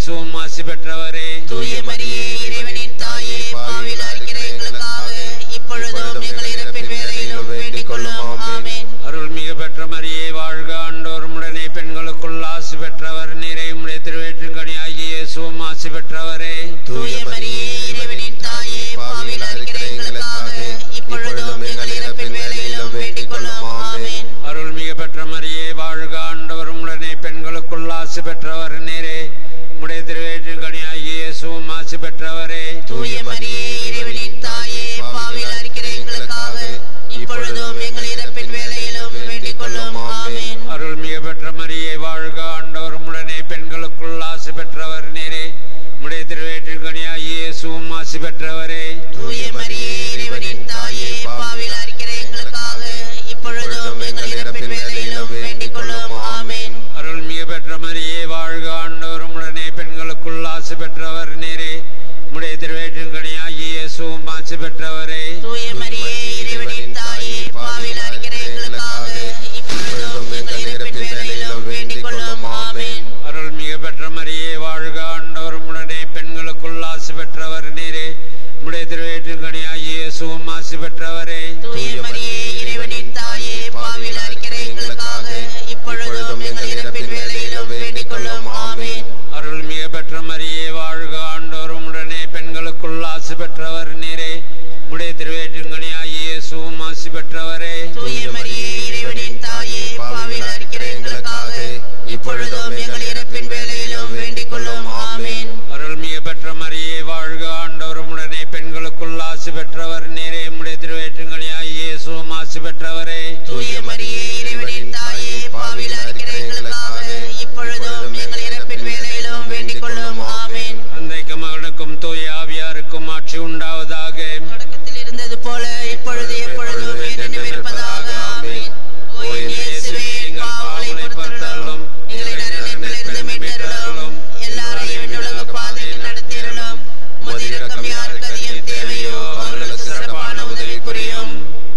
இயேசுவும் ஆசி பெற்றவரே. தூய மரியே இறைவனின் தாயே, பாவிகளாய் இருக்கிற எங்களுக்காக இப்பொழுதும் எங்கள் இறப்பின் வேளையிலும் வேண்டிக் கொள்ளும். ஆமென். அருள்மிகு பெற்ற மரியே வாழ்க, ஆண்டவர் உம்முடனே, பெண்களுக்குள் ஆசி பெற்றவர் நீரே. உம்முடைய திருவயிற்றின் கனியாகிய இயேசுவும் ஆசி பெற்றவரே. தூய மரியே இறைவனின் தாயே, பாவிகளாய் இருக்கிற எங்களுக்காக இப்பொழுதும் எங்கள் இறப்பின் வேளையிலும் வேண்டிக் கொள்ளும். ஆமென். அருள்மிகு பெற்ற மரியே வாழ்க, ஆண்டவர் உம்முடனே, பெண்களுக்குள் ஆசி பெற்றவர் நீரே. உம்முடைய திருவயிற்றின் கனியாகிய இயேசுவும் ஆசி பெற்றவரே. தூய மரியே இறைவனின் தாயே, பாவிகளாய் இருக்கிற எங்களுக்காக இப்பொழுதும் எங்கள் இறப்பின் வேளையிலும் வேண்டிக் கொள்ளும். ஆமென். அருள்மிகு பெற்ற மரியே வாழ்க, ஆண்டவர் உம்முடனே, பெண்களுக்குள் ஆசி பெற்றவர் நீரே. உம்முடைய திருவயிற்றின் கனியாகிய இயேசுவும் ஆசி பெற்றவரே. தூய மரியே இறைவனின் தாயே, பாவிகளாய் இருக்கிற எங்களுக்காக இப்பொழுதும் எங்கள் இறப்பின் வேளையிலும் வேண்டிக் கொள்ளும். ஆமென். அருள்மிகு பெற்ற மரியே வாழ்க, ஆண்டவர் உம்முடனே, பெண்களுக்குள் ஆசி பெற்றவர் நீரே. உம்முடைய திருவயிற்றின் கனியாகிய இயேசுவும் ஆசி பெற்றவரே. தூய மரியே இறைவனின் தாயே, பாவிகளாய் இருக்கிற எங்களுக்காக இப்பொழுதும் எங்கள் இறப்பின் வேளையிலும் வேண்டிக் கொள்ளும். ஆமென். அருள்மிகு பெற்ற மரியே வாழ்க, ஆண்டவர் உம்முடனே, பெண்களுக்குள் ஆசி பெற்றவர் நீரே. உம்முடைய திருவயிற்றின் கனியாகிய இயேசுவும் ஆசி பெற்றவரே. தூய மரியே இறைவனின் தாயே, பாவிகளாய் இருக்கிற எங்களுக்காக இப்பொழுதும் எங்கள் இறப்பின் வேளையிலும் வேண்டிக் கொள்ளும். ஆமென். அருள்மிகு பெற்ற மரியே வாழ்க, ஆண்டவர் உம்முடனே, பெண்களுக்குள் ஆசி பெற்றவர் நீரே. உம்முடைய திருவயிற்றின் கனியாகிய இயேசுவும் ஆசி பெற்றவரே. தூய மரியே இறைவனின் தாயே, பாவிகளாய் இருக்கிற எங்களுக்காக இப்பொழுதும் எங்கள் இறப்பின் வேளையிலும் வேண்டிக் கொள்ளும். ஆமென். அருள்மிகு பெற்ற மரியே வாழ்க, ஆண்டவர் உம்முடனே, பெண்களுக்குள் ஆசி பெற்றவர் நீரே. உம்முடைய திருவயிற்றின் கனியாகிய இயேசுவும் ஆசி பெற்றவரே. தூய மரியே இறைவனின் தாயே, பாவிகளாய் இருக்கிற எங்களுக்காக இப்பொழுதும் எங்கள் இறப்பின் வேளையிலும் வேண்டிக் கொள்ளும். ஆமென். தந்தைக்கும் மகனுக்கும் தூய ஆவியாருக்கும் ஆட்சி உண்டாவதாக. தொடக்கத்தில் இருந்தது போல இப்பொழுது எப்பொழுதும் என்றென்றும் இருப்பதாக. ஆமென். ஓ என் இயேசுவே, எங்கள் பாவங்களை பொறுத்தருளும், எங்களை நரகத்திலிருந்து மீட்டருளும், எல்லாரையும் விண்ணுலக பாதையில் நடத்தியருளும். உமது இரக்கம் யாருக்கு அதிகம் தேவையோ அவர்களுக்கு சிறப்பான உதவி புரியும்.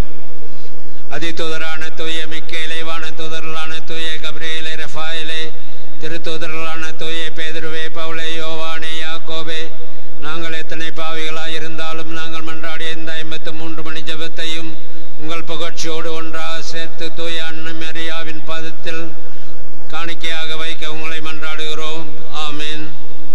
அதிதூதரான தூய மிக்கேலே, வான தூதர்களான தூய கபிரியேலே, ரஃபாயேலே, திருத்தூதர்களான தூய பேதுருவே, பவுலே, யோவானே, யாக்கோபே, நாங்கள் எத்தனை பாவிகளாய் இருந்தாலும் நாங்கள் மன்றாடிய இந்த 53 மணி ஜெபத்தையும் உங்கள் புகழ்ச்சியோடு ஒன்றாக சேர்த்து தூய அன்னை மரியாவின் பாதத்தில் காணிக்கையாக வைக்க உங்களை மன்றாடுகிறோம். ஆமென்.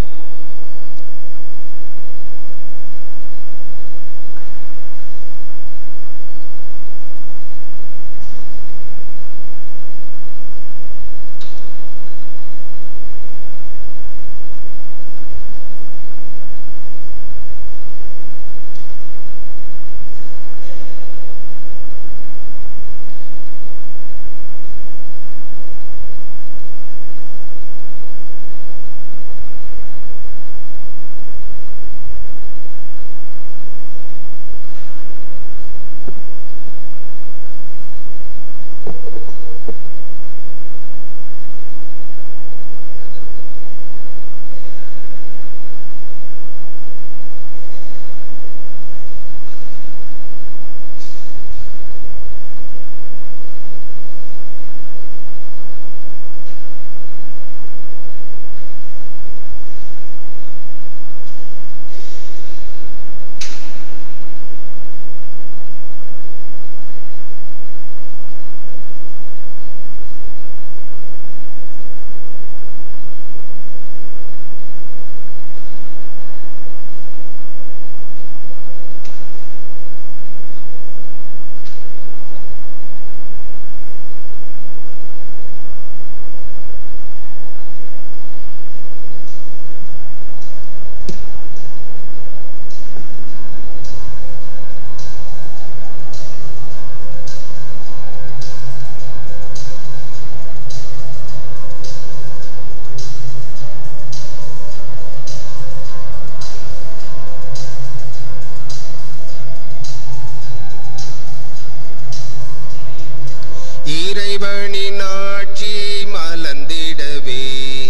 இறைவனின் ஆட்சி மலர்ந்திடவே,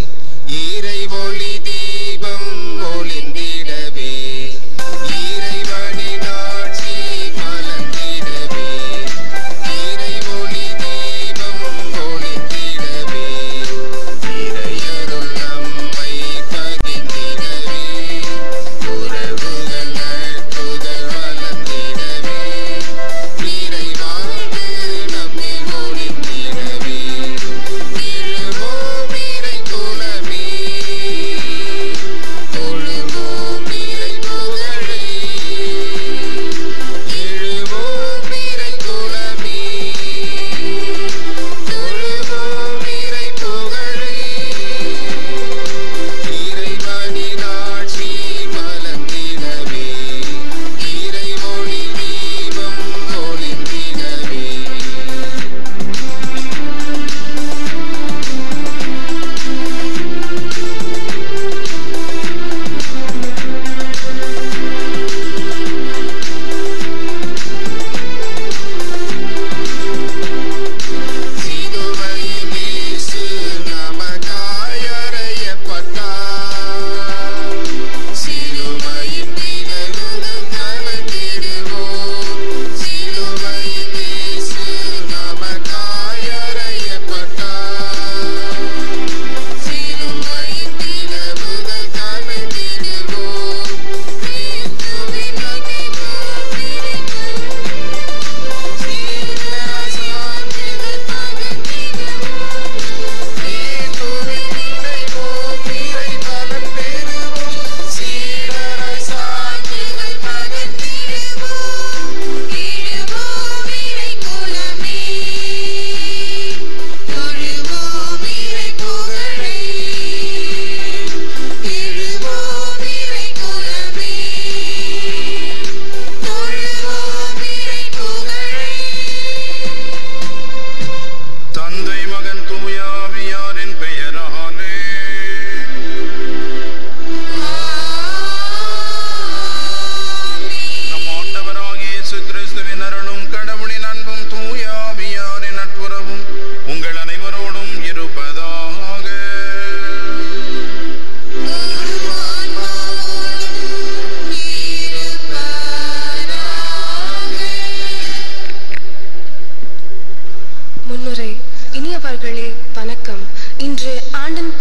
இறை ஒளி தீபம் ஒளிந்திடவே, இறைவனின் ஆட்சி மலர்ந்திடவே, இறை ஒளி தீபம் ஒளிந்திடவே, இறையருள் நம்மை பகிர்ந்திடவே.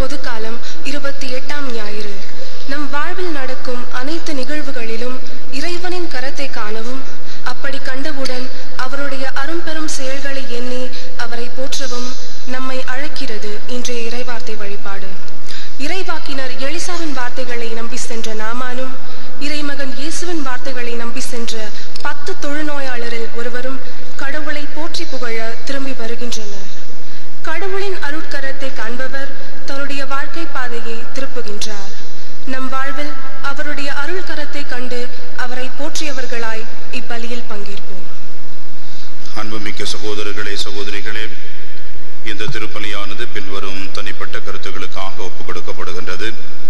பொதுக்காலம் 28ஆம் ஞாயிறு. நம் வாழ்வில் நடக்கும் அனைத்து நிகழ்வுகளிலும் இறைவனின் கரத்தை காணவும், அப்படி கண்டவுடன் அவருடைய அரும்பெரும் செயல்களை எண்ணி அவரை போற்றவும் நம்மை அழைக்கிறது இன்றைய இறைவார்த்தை வழிபாடு. இறைவாக்கினர் எலிசாவின் வார்த்தைகளை நம்பி சென்ற நாமானும், இறைமகன் இயேசுவின் வார்த்தைகளை நம்பி சென்ற 10 தொழுநோயாளரில் ஒருவரும் கடவுளை போற்றி புகழ திரும்பி வருகின்றனர். கடவுளின் அருட்கரத்தை காண்பவர் தன்னுடைய வாழ்க்கை பாதையை திருப்புகின்றார். நம் வாழ்வில் அவருடைய அருள் கரத்தை கண்டு அவரை போற்றியவர்களாய் இப்பலியில் பங்கேற்போம். அன்புமிக்க சகோதரர்களே, சகோதரிகளே, இந்த திருப்பலியானது பின்வரும் தனிப்பட்ட கருத்துக்களுக்காக ஒப்புக் கொடுக்கப்படுகின்றது.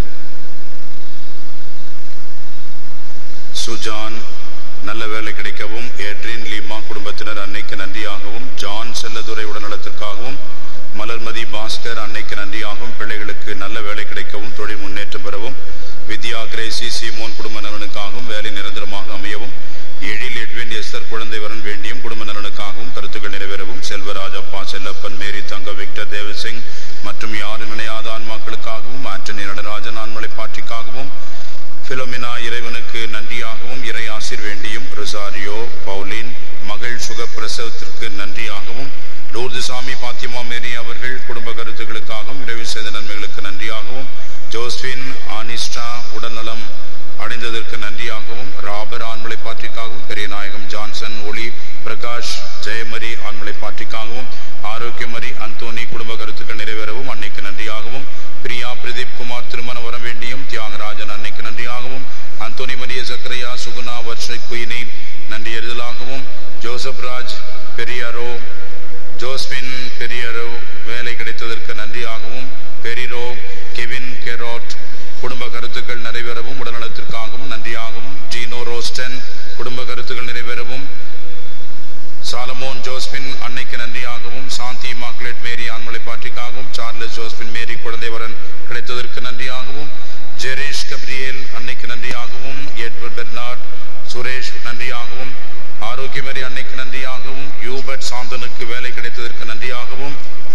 சுஜான் நல்ல வேலை கிடைக்கவும், ஏட்ரின் லீமா குடும்பத்தினர் அன்னைக்கு நன்றியாகவும், ஜான் செல்லதுரை உடல்நலத்திற்காகவும், மலர்மதி பாஸ்கர் அன்னைக்கு நன்றியாகவும், பிள்ளைகளுக்கு நல்ல வேலை கிடைக்கவும், தொழில் முன்னேற்றம் பெறவும், வித்யா கிரேசி சீமோன் குடும்ப நலனுக்காகவும், வேலை நிரந்தரமாக அமையவும், எழில் எட்வின் எஸ்தர் குழந்தை வரன் வேண்டியும் குடும்ப நலனுக்காகவும் கருத்துக்கள் நிறைவேறவும், செல்வராஜ் அப்பா செல்லப்பன் மேரி தங்க விக்டர் தேவசிங் மற்றும் யாரும் நினையாத ஆன்மாக்களுக்காகவும், ஆண்டனி நடராஜன் ஆண்மலை பாட்டிக்காகவும், பிலோமினா இறைவனுக்கு நன்றியாகவும், இறை ஆசிர் வேண்டியும், ரொசாரியோ பவுலின் மகள் சுகப்பிரசவத்திற்கு நன்றியாகவும், லூர்துசாமி பாத்திமா மேரி அவர்கள் குடும்ப கருத்துக்களுக்காகவும், இறைவு செய்த நன்மைகளுக்கு நன்றியாகவும், ஜோஸ்பின் ஆனிஸ்டா உடல்நலம் அடைந்ததற்கு நன்றியாகவும், ராபர் ஆண்மலை பாட்டிக்காகவும், பெரியநாயகம் ஜான்சன் ஒளி பிரகாஷ் ஜெயமரி ஆண்மலை பாட்டிக்காகவும், ஆரோக்கியமரி அந்தோனி குடும்ப கருத்துக்கள் நிறைவேறவும் அன்னைக்கு நன்றியாகவும், பிரியா பிரதீப் குமார் திருமண வர வேண்டியும், தியாகராஜன் அன்னைக்கு நன்றியாகவும், அந்தோனி மரிய சக்கரையா சுகுணா வர்ஷை குயினி நன்றி எறிதலாகவும், ஜோசப் ராஜ் பெரியரோ ஜோஸ்பின் பெரியரோ வேலை கிடைத்ததற்கு நன்றியாகவும், பெரிரோ கெவின் கெரோட் குடும்ப கருத்துக்கள் நிறைவேறவும் உடல்நலத்திற்காகவும் நன்றியாகவும், ஜீனோ ரோஸ்டன் குடும்ப கருத்துக்கள் நிறைவேறவும், சாலமோன் ஜோஸ்பின் அன்னைக்கு நன்றியாகவும், சாந்தி மாக்லெட் மேரி ஆண்மலை பாட்டிக்காகவும், சார்லஸ் ஜோஸ்பின் மேரி குழந்தை வரன் கிடைத்ததற்கு நன்றியாகவும், ஜெரேஷ் கப்ரியேல் அன்னைக்கு நன்றியாகவும், எட்வர்ட் பெர்னார்ட் சுரேஷ் நன்றியாகவும், ஆரோக்கியமேரி அன்னைக்கு நன்றியாகவும், யூபர்ட் சாந்தனுக்கு வேலை கிடைத்ததற்கு நன்றியாகவும்,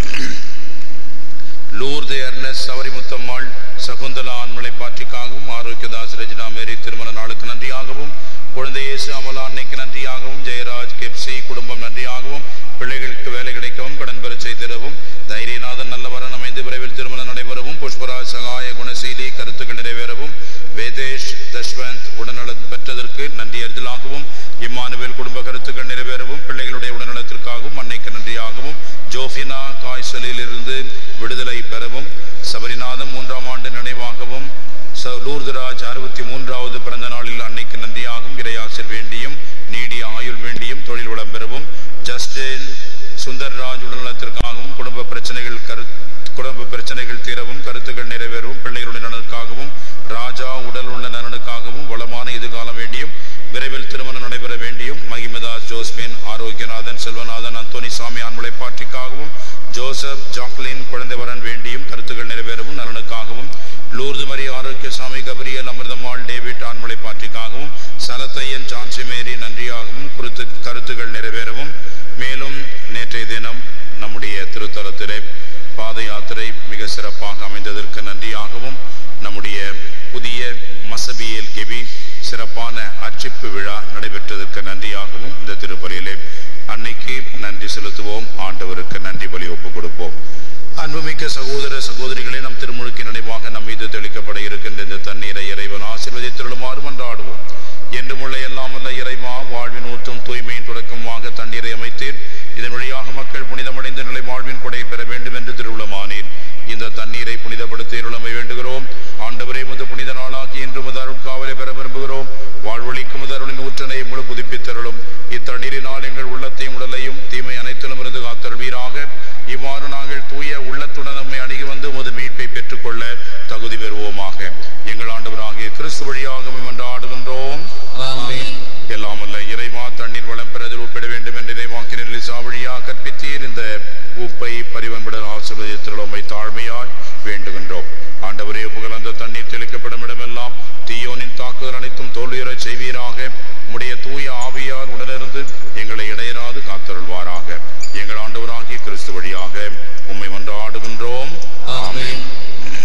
லூர்து எர்னஸ் சவரிமுத்தம்மாள் சகுந்தலா ஆண்மலை பாட்டிக்காகவும், ஆரோக்கியதாஸ் ரெஜினா மேரி திருமண நாளுக்கு நன்றியாகவும், குழந்தை இயேசு அமலா அன்னைக்கு நன்றியாகவும், ஜெயராஜ் கெப்சி குடும்பம் நன்றியாகவும், பிள்ளைகளுக்கு வேலை கிடைக்கவும், கடன் பெற செய்திடவும், தைரியநாதன் நல்ல வரன் அமைந்து விரைவில் திருமணம் நடைபெறவும், புஷ்பராஜ் சகாய குணசீலி கருத்துக்கள் நிறைவேறவும், வேதேஷ் தஷ்வந்த் உடல்நலம் பெற்றதற்கு நன்றி அறிதலாகவும், இம்மானுவேல் குடும்ப கருத்துக்கள் நிறைவேறவும், பிள்ளைகளுடைய உடல்நலத்திற்காகவும் அன்னைக்கு நன்றியாகவும், ஜோஃபினா காய்ச்சலில் இருந்து விடுதலை பெறவும், சபரிநாதம் 3ஆம் ஆண்டு நினைவாகவும், லூர்துராஜ் 63வது பிறந்த நாளில் அன்னைக்கு நன்றியாகவும், இறையாசிர் வேண்டியும் நீடிய ஆயுள் வேண்டியும் தொழில் வளம் பெறவும், ஜஸ்டின் சுந்தர்ராஜ் உடல்நலத்திற்காகவும் குடும்ப பிரச்சனைகள் தீரவும் கருத்துக்கள் நிறைவேறவும், பிள்ளைகளுடைய நலனுக்காகவும், ராஜா உடல் உள்ள நலனுக்காகவும் வளமான எதிர்காலம் வேண்டியும், விரைவில் திருமணம் நடைபெற வேண்டியும், மகிமதாஸ் ஜோஸ்பின் ஆரோக்கியநாதன் செல்வநாதன் அந்தோனி சாமி ஆண்மலை பாட்டிக்காகவும், ஜோசப் ஜாக்லின் குழந்தை வரன் வேண்டியும் கருத்துக்கள் நிறைவேறவும் நலனுக்காகவும், லூர்து மரி ஆரோக்கியசாமி கபரியல் அமிர்தம்மாள் டேவிட் ஆண்மலை பாட்டிக்காகவும், சலத்தையன் ஜான்சி மேரி நன்றியாகவும் கருத்துக்கள் நிறைவேறவும், மேலும் நேற்றைய தினம் நம்முடைய திருத்தலத்திலே பாத யாத்திரை மிக சிறப்பாக அமைந்ததற்கு நன்றியாகவும், நம்முடைய புதிய மசபியல் கெபி சிறப்பான அர்ச்சிப்பு விழா நடைபெற்றதற்கு நன்றியாகவும் இந்த திருப்பலியிலே அன்னைக்கு நன்றி செலுத்துவோம். ஆண்டவருக்கு நன்றி பலி ஒப்புக் கொடுப்போம். அன்புமிக்க சகோதர சகோதரிகளே, நம் திருமுழுக்கின் நினைவாக நம் மீது தெளிக்கப்பட இருக்கின்ற இந்த தண்ணீரை இறைவன் ஆசீர்வதித்திருளுமாறு மன்றாடுவோம். என்றும் உள்ள எல்லாம் வல்ல இறைவா, வாழ்வின் ஊற்றும் தூய்மையின் தொடக்கமாக தண்ணீரை அமைத்தீர். இதன் வழியாக மக்கள் புனிதமடைந்த நிலை வாழ்வின் கொடை பெற வேண்டும் என்று திருவுளமானீர். இந்த தண்ணீரை புனிதப்படுத்த இருளமை வேண்டுகிறோம். ஆண்டவரே, முத புனித நாளாகி இன்று முத அருட்காவலை பெற விரும்புகிறோம். வாழ்வழிக்கும் முதருளின் ஊற்றனை முழு புதுப்பித்தருளும். இத்தண்ணீரினால் எங்கள் உள்ளத்தையும் உடலையும் தீமை அனைத்திலும் இருந்து காத்தருள்வீராக. இவ்வாறு நாங்கள் தூய உள்ளத்துடன் நம்மை அணுகி வந்து உமது மீட்பை பெற்றுக்கொள்ள தகுதி பெறுவோமாக. எங்கள் ஆண்டவராகிய கிறிஸ்து வழியாக மன்றாடுகின்றோம். எல்லாம் அல்ல இறைவா, தண்ணீர் வளம் பெறுவதில் உட்பட வேண்டும் என்று இறைவாக்கினரில் சாவழியாக கற்பித்தீர். இந்த உப்பை பரிவன்பட ஆசீர்வதித்திருளமை தாழ்மையாய் வேண்டுகின்றோம். ஆண்டவரே, புகழந்த தண்ணீர் தெளிக்கப்படும் இடமெல்லாம் தீயோனின் தாக்குதல் அனைத்தும் தோல்வியுறச் செய்வீராக. உம்முடைய தூய ஆவியார் உடனிருந்து எங்களை இடையராது காத்தருள்வாராக. எங்கள் ஆண்டவராகிய கிறிஸ்து வழியாக உம்மை மன்றாடுகின்றோம். ஆமென்.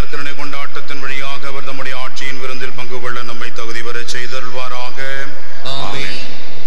திருநை கொண்டாட்டத்தின் வழியாக அவர் நம்முடைய ஆட்சியின் விருந்தில் பங்கு கொள்ள நம்மை தகுதி பெற செய்தருள்வாராக. ஆமென்.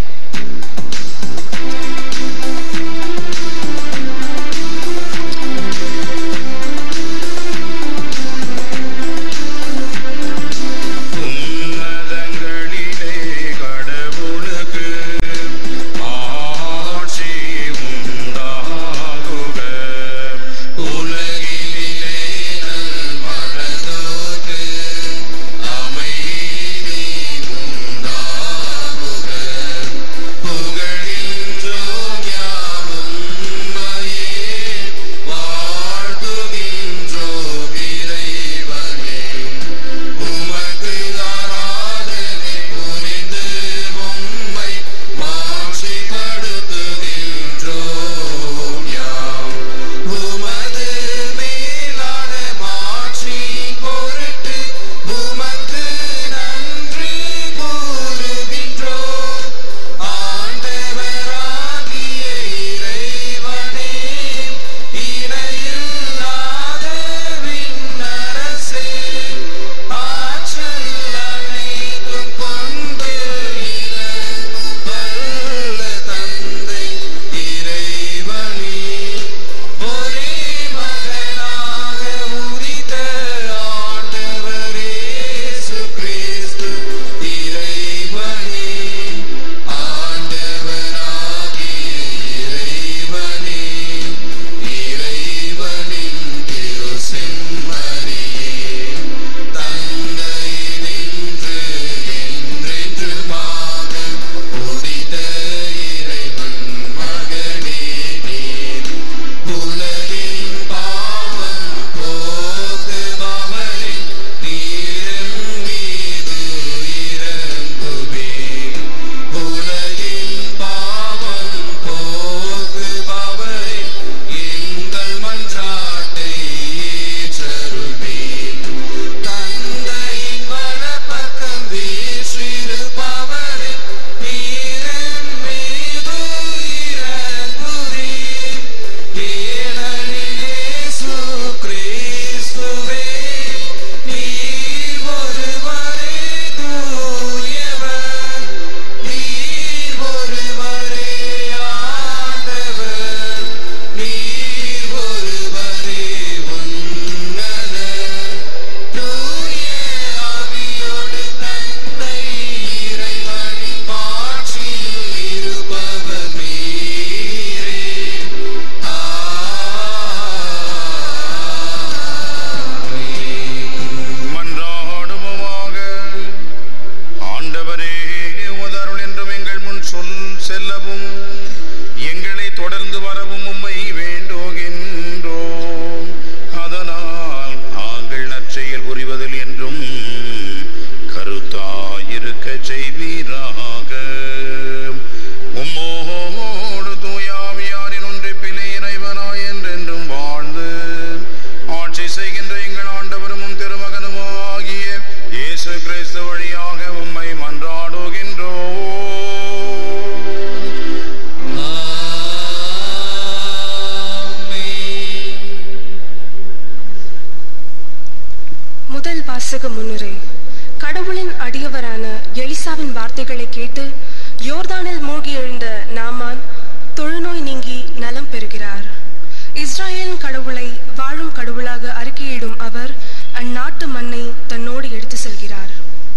வாசக முன்னுரை. கடவுளின் அடியவரான எலிசாவின் வார்த்தைகளை கேட்டு யோர்தானில் மூழ்கி எழுந்த நாமான் தொழுநோய் நீங்கி நலம் பெறுகிறார். இஸ்ராயேலின் கடவுளை வாழும் கடவுளாக அறிக்கையிடும் அவர் அந்நாட்டு மண்ணை தன்னோடு எடுத்து செல்கிறார்.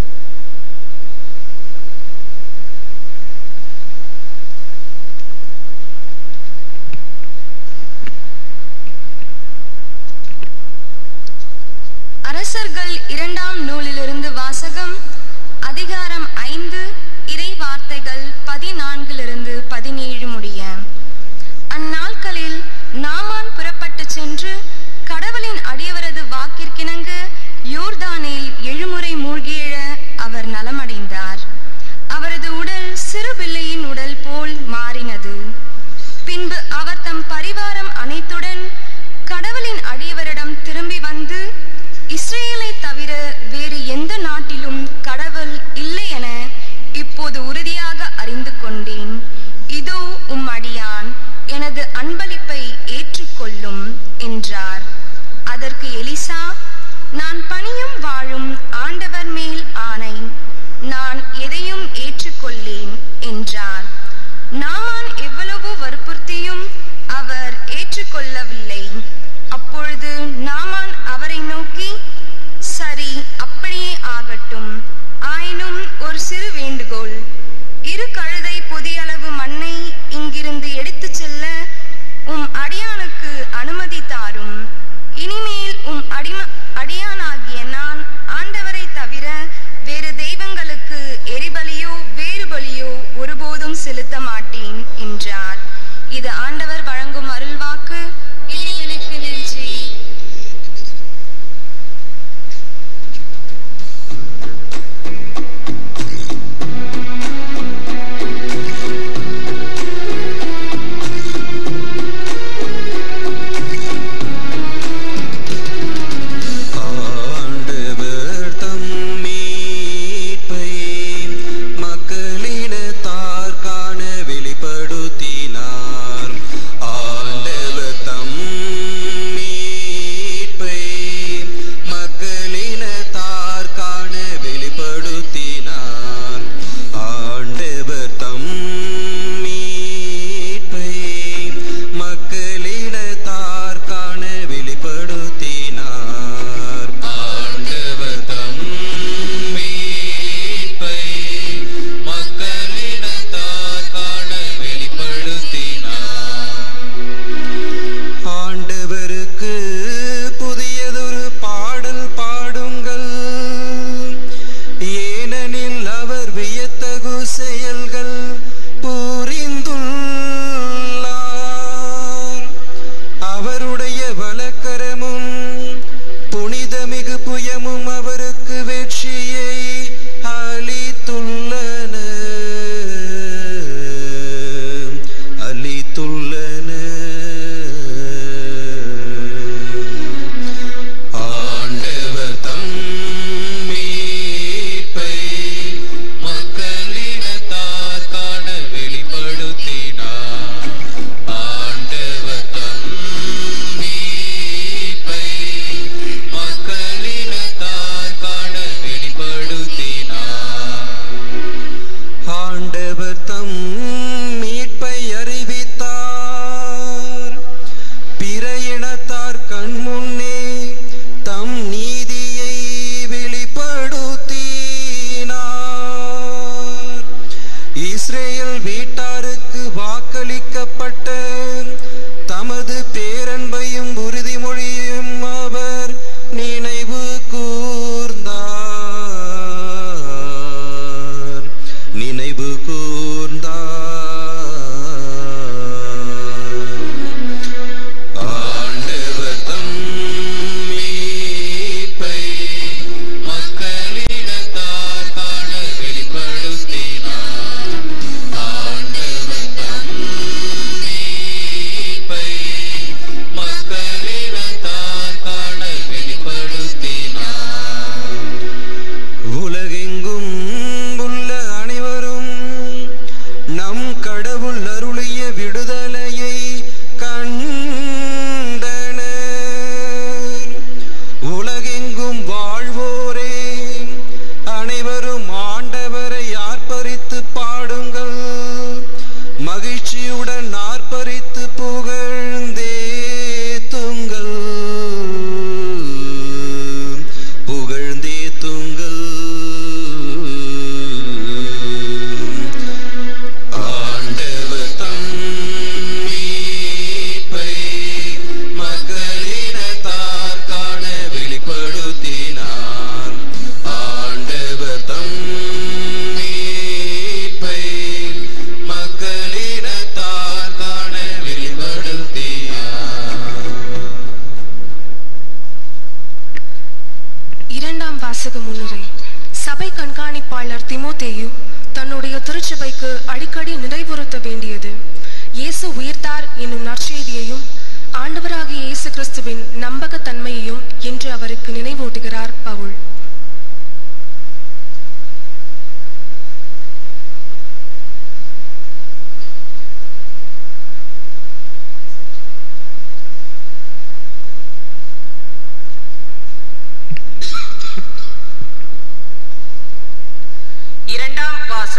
அரசர்கள் 2ஆம் நூலிலிருந்து வாசகம். அதிகாரம் 5, இறை வார்த்தைகள் 14 17 முடிய. அந்நாட்களில் நாமான் புறப்பட்டு சென்று கடவுளின் அடியவரது வாக்கிற்கிணங்க யோர்தானில் 7 முறை மூழ்கியெழ அவர் நலமடைந்தார். அவரது உடல் சிறு பிள்ளையின் உடல் போல் மாறினது. பின்பு அவர் தம் பரிவாரம் அனைத்துடன் கடவுளின் அடியவரிடம் திரும்பி வந்து, இஸ்ரேலை தவிர வேறு எந்த நாட்டிலும் கடவுள் இல்லை என இப்போது உறுதியாக அறிந்து கொண்டேன். இதோ உம் அடியான், எனது அன்பளிப்பை ஏற்றுக்கொள்ளும் என்றார். அதற்கு எலிசா, நான் பணியும் வாழும் ஆண்டவர் மேல் ஆணை, நான் எதையும் ஏற்றுக்கொள்ளேன் என்றார். நாமான் எவ்வளவோ வற்புறுத்தியும் அவர் ஏற்றுக்கொள்ளவில்லை. அப்பொழுது நாமான் அவரை நோக்கி, சரி, அப்படியே ஆகட்டும். ஆயினும் ஒரு சிறு வேண்டுகோள், 2 கழுதை பொதியளவு மண்ணை இங்கிருந்து எடுத்துச் செல்ல உம் அடியானுக்கு அனுமதி தாரும். இனிமேல் உம் அடியானாகிய நான் ஆண்டவரை தவிர வேறு தெய்வங்களுக்கு எரிபலியோ வேறு பலியோ ஒருபோதும் செலுத்த மாட்டேன் என்றார். இது ஆண்டவர் வழங்கும் அருள்வாக்கு. இறைவனுக்கு நன்றி.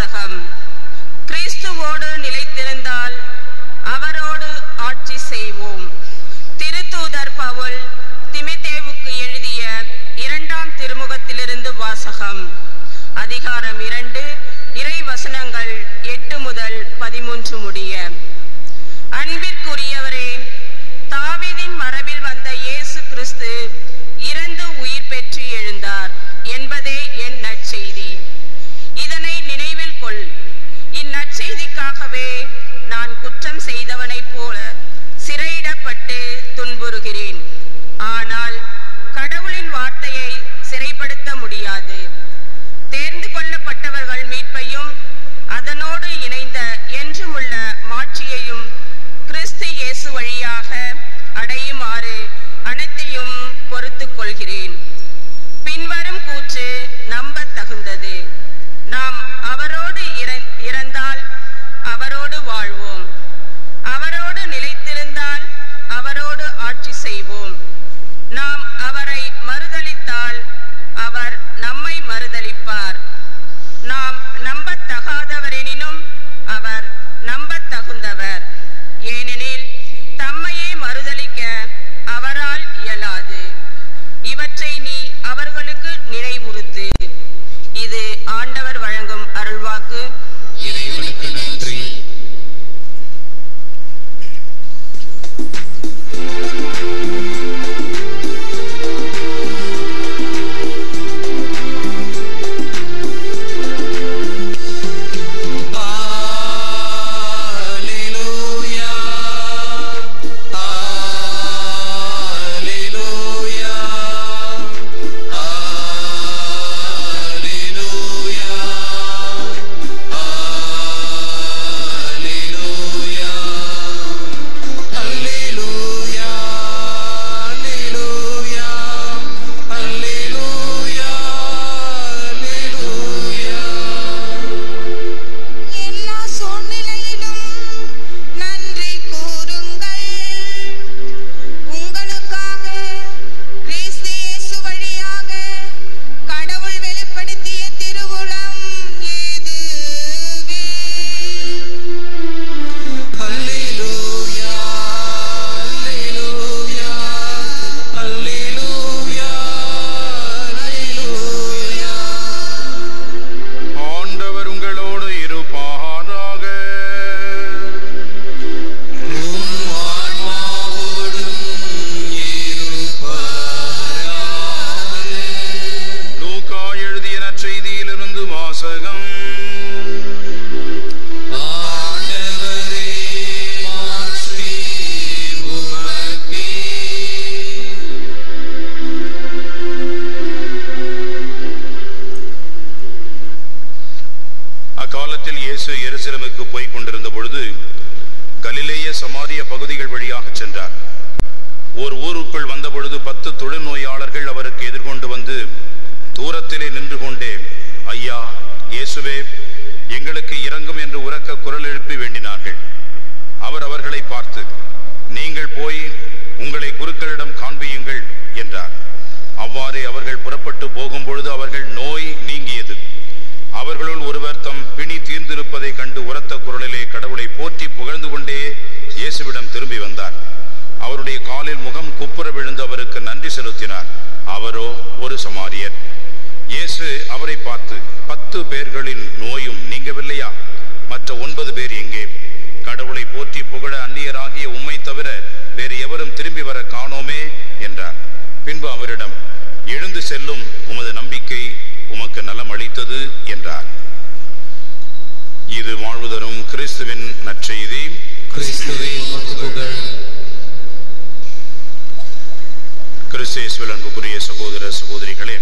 வாசகம். கிறிஸ்துவோடு நிலைத்திருந்தால் அவரோடு ஆட்சி செய்வோம். திருத்தூதர் பவுல் திமோத்தேயுவுக்கு எழுதிய 2ஆம் திருமுகத்திலிருந்து வாசகம். அதிகாரம் 2, இறை வசனங்கள் 8 முதல் 13 முடிய. அன்பிற்குரியவரே, தாவீதின் மரபில் வந்த இயேசு கிறிஸ்து இறந்து உயிர் பெற்று எழுந்தார் என்பதே என் நற்செய்தி. இதனை நினைவில் கொள். இந்நற்செய்திக்காகவே நான் குற்றம் செய்தவனைப் போல சிறையிடப்பட்டு துன்புறுகிறேன். ஆனால் கடவுளின் வார்த்தையை சிறைப்படுத்த முடியாது. தேர்ந்து கொள்ளப்பட்டவர்கள் மீட்பையும் அதனோடு இணைந்த என்றுமுள்ள மாட்சியையும் கிறிஸ்து இயேசு வழியாக அடையுமாறு அனைத்தையும் பொறுத்துக் கொள்கிறேன். பின்வரும் கூற்று நம்பத் தகுந்தது. நாம் அவரோடு இறந்தால் அவரோடு வாழ்வோம். அவரோடு நிலைத்திருந்தால் அவரோடு ஆட்சி செய்வோம். நாம் அவரை மறுதலித்தால் அவர் நம்மை மறுதலிப்பார். நாம் நம்பத்தகாதவரெனினும் அவர் நம்பத்தகுந்தவர். ஏனெனில் தம்மையே மறுதலிக்க அவரால் இயலாது. இவற்றை நீ அவர்களுக்கு நினைவுறுத்து. இது ஆண்டவர் வழங்கும் அருள்வாக்கு. இறைவனுக்கு நன்றி. எருசலேமுக்கு போய் கொண்டிருந்த பொழுது கலிலேய சமாரிய பகுதிகள் வழியாக சென்றார். ஓர் ஊருக்குள் வந்த பொழுது 10 தொழுநோயாளர்கள் அவருக்கு எதிர்கொண்டு வந்து தூரத்திலே நின்று கொண்டே, ஐயா இயேசுவே, எங்களுக்கு இரங்கும் என்று உரக்க குரல் எழுப்பி வேண்டினார்கள். அவர் அவர்களை பார்த்து, நீங்கள் போய் உங்களை குருக்களிடம் காண்பியுங்கள் என்றார். அவ்வாறே அவர்கள் புறப்பட்டு போகும்பொழுது அவர்கள் நோய் நீங்கியது. அவர்களுள் ஒருவர் தம் பிணி தீர்ந்திருப்பதை கண்டு உரத்த குரலிலே கடவுளை போற்றி புகழ்ந்து கொண்டே இயேசுவிடம் திரும்பி வந்தார். அவருடைய காலில் முகம் குப்புற விழுந்து அவருக்கு நன்றி செலுத்தினார். அவரோ ஒரு சமாரியர். இயேசு அவரை பார்த்து, 10 பேர்களின் நோயும் நீங்கவில்லையா? மற்ற 9 பேர் எங்கே? கடவுளை போற்றி புகழ அந்நியராகிய உம்மை தவிர வேறு எவரும் திரும்பி வர காணோமே என்றார். பின்பு அவரிடம், எழுந்து செல்லும், உமது நம்பிக்கை உமக்கு நலம் அளித்தது என்றார். இது வாழ்வு தரும் கிறிஸ்துவின் நற்செய்தி. கிறிஸ்துவே உமக்கு புகழ். கிறிஸ்துவில் அன்புக்குரிய சகோதர சகோதரிகளே,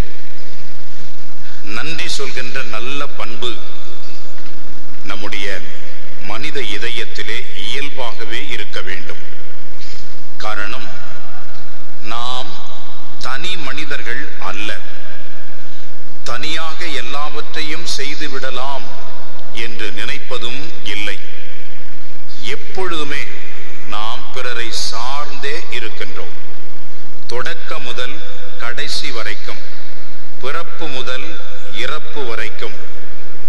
நன்றி சொல்கின்ற நல்ல பண்பு நம்முடைய மனித இதயத்திலே இயல்பாகவே இருக்க வேண்டும். காரணம், நாம் தனி மனிதர்கள் அல்ல. தனியாக எல்லாவற்றையும் செய்து விடலாம் என்று நினைப்பதும் இல்லை. எப்பொழுதுமே நாம் பிறரை சார்ந்தே இருக்கின்றோம். தொடக்க முதல் கடைசி வரைக்கும், பிறப்பு முதல் இறப்பு வரைக்கும் இந்த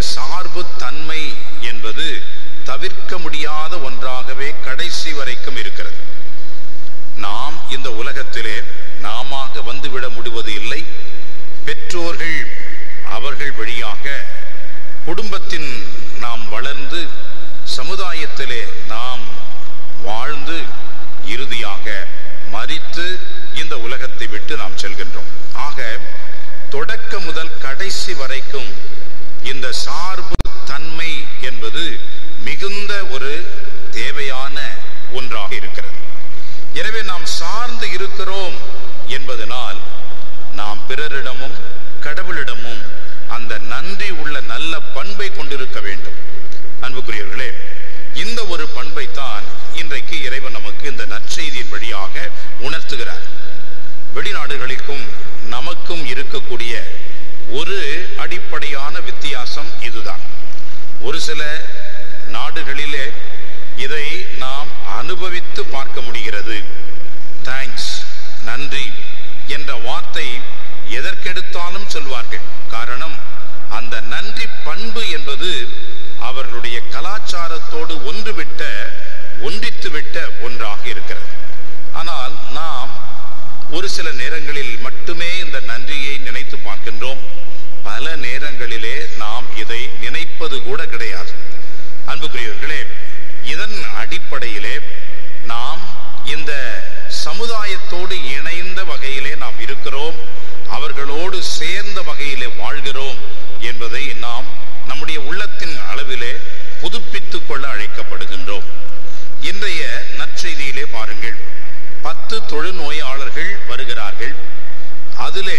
சார்பு தன்மை என்பது தவிர்க்க முடியாத ஒன்றாகவே கடைசி வரைக்கும் இருக்கிறது. நாம் இந்த உலகத்திலே நாம வந்துவிட முடிவது இல்லை. பெற்றோர்கள் அவர்கள் வழியாக குடும்பத்தின் நாம் வளர்ந்து சமுதாயத்திலே நாம் வாழ்ந்து இறுதியாக மரித்து இந்த உலகத்தை விட்டு நாம் செல்கின்றோம். ஆக தொடக்க முதல் கடைசி வரைக்கும் இந்த சார்பு தன்மை என்பது மிகுந்த ஒரு தேவையான ஒன்றாக இருக்கிறது. எனவே நாம் சார்ந்து இருக்கிறோம் என்பதனால் நாம் பிறரிடமும் கடவுளிடமும் அந்த நன்றி உள்ள நல்ல பண்பை கொண்டிருக்க வேண்டும். அன்புக்குரியவர்களே, இந்த ஒரு பண்பை தான் இன்றைக்கு இறைவன் நமக்கு இந்த நற்செய்தியின் வழியாக உணர்த்துகிறார். வெளிநாடுகளுக்கும் நமக்கும் இருக்கக்கூடிய ஒரு அடிப்படையான வித்தியாசம் இதுதான். ஒரு சில நாடுகளிலே இதை நாம் அனுபவித்து பார்க்க முடிகிறது. தேங்க்ஸ், நன்றி என்ற வார்த்தை எதற்கெடுத்தாலும் சொல்வார்கள். காரணம், அந்த நன்றி பண்பு என்பது அவர்களுடைய கலாச்சாரத்தோடு ஒன்றித்துவிட்ட ஒன்றாக இருக்கிறது. ஆனால் நாம் ஒரு சில நேரங்களில் மட்டுமே இந்த நன்றியை நினைத்து பார்க்கின்றோம். பல நேரங்களிலே நாம் இதை நினைப்பது கூட கிடையாது. அன்புக்குரியவர்களே, இதன் அடிப்படையிலே நாம் இந்த சமுதாயத்தோடு இணைந்த வகையிலே நாம் இருக்கிறோம், அவர்களோடு சேர்ந்த வகையிலே வாழ்கிறோம் என்பதை நாம் நம்முடைய உள்ளத்தின் அளவிலே புதுப்பித்துக் கொள்ள அழைக்கப்படுகின்றோம். இன்றைய நற்செய்தியிலே பாருங்கள், 10 தொழுநோயாளர்கள் வருகிறார்கள். அதிலே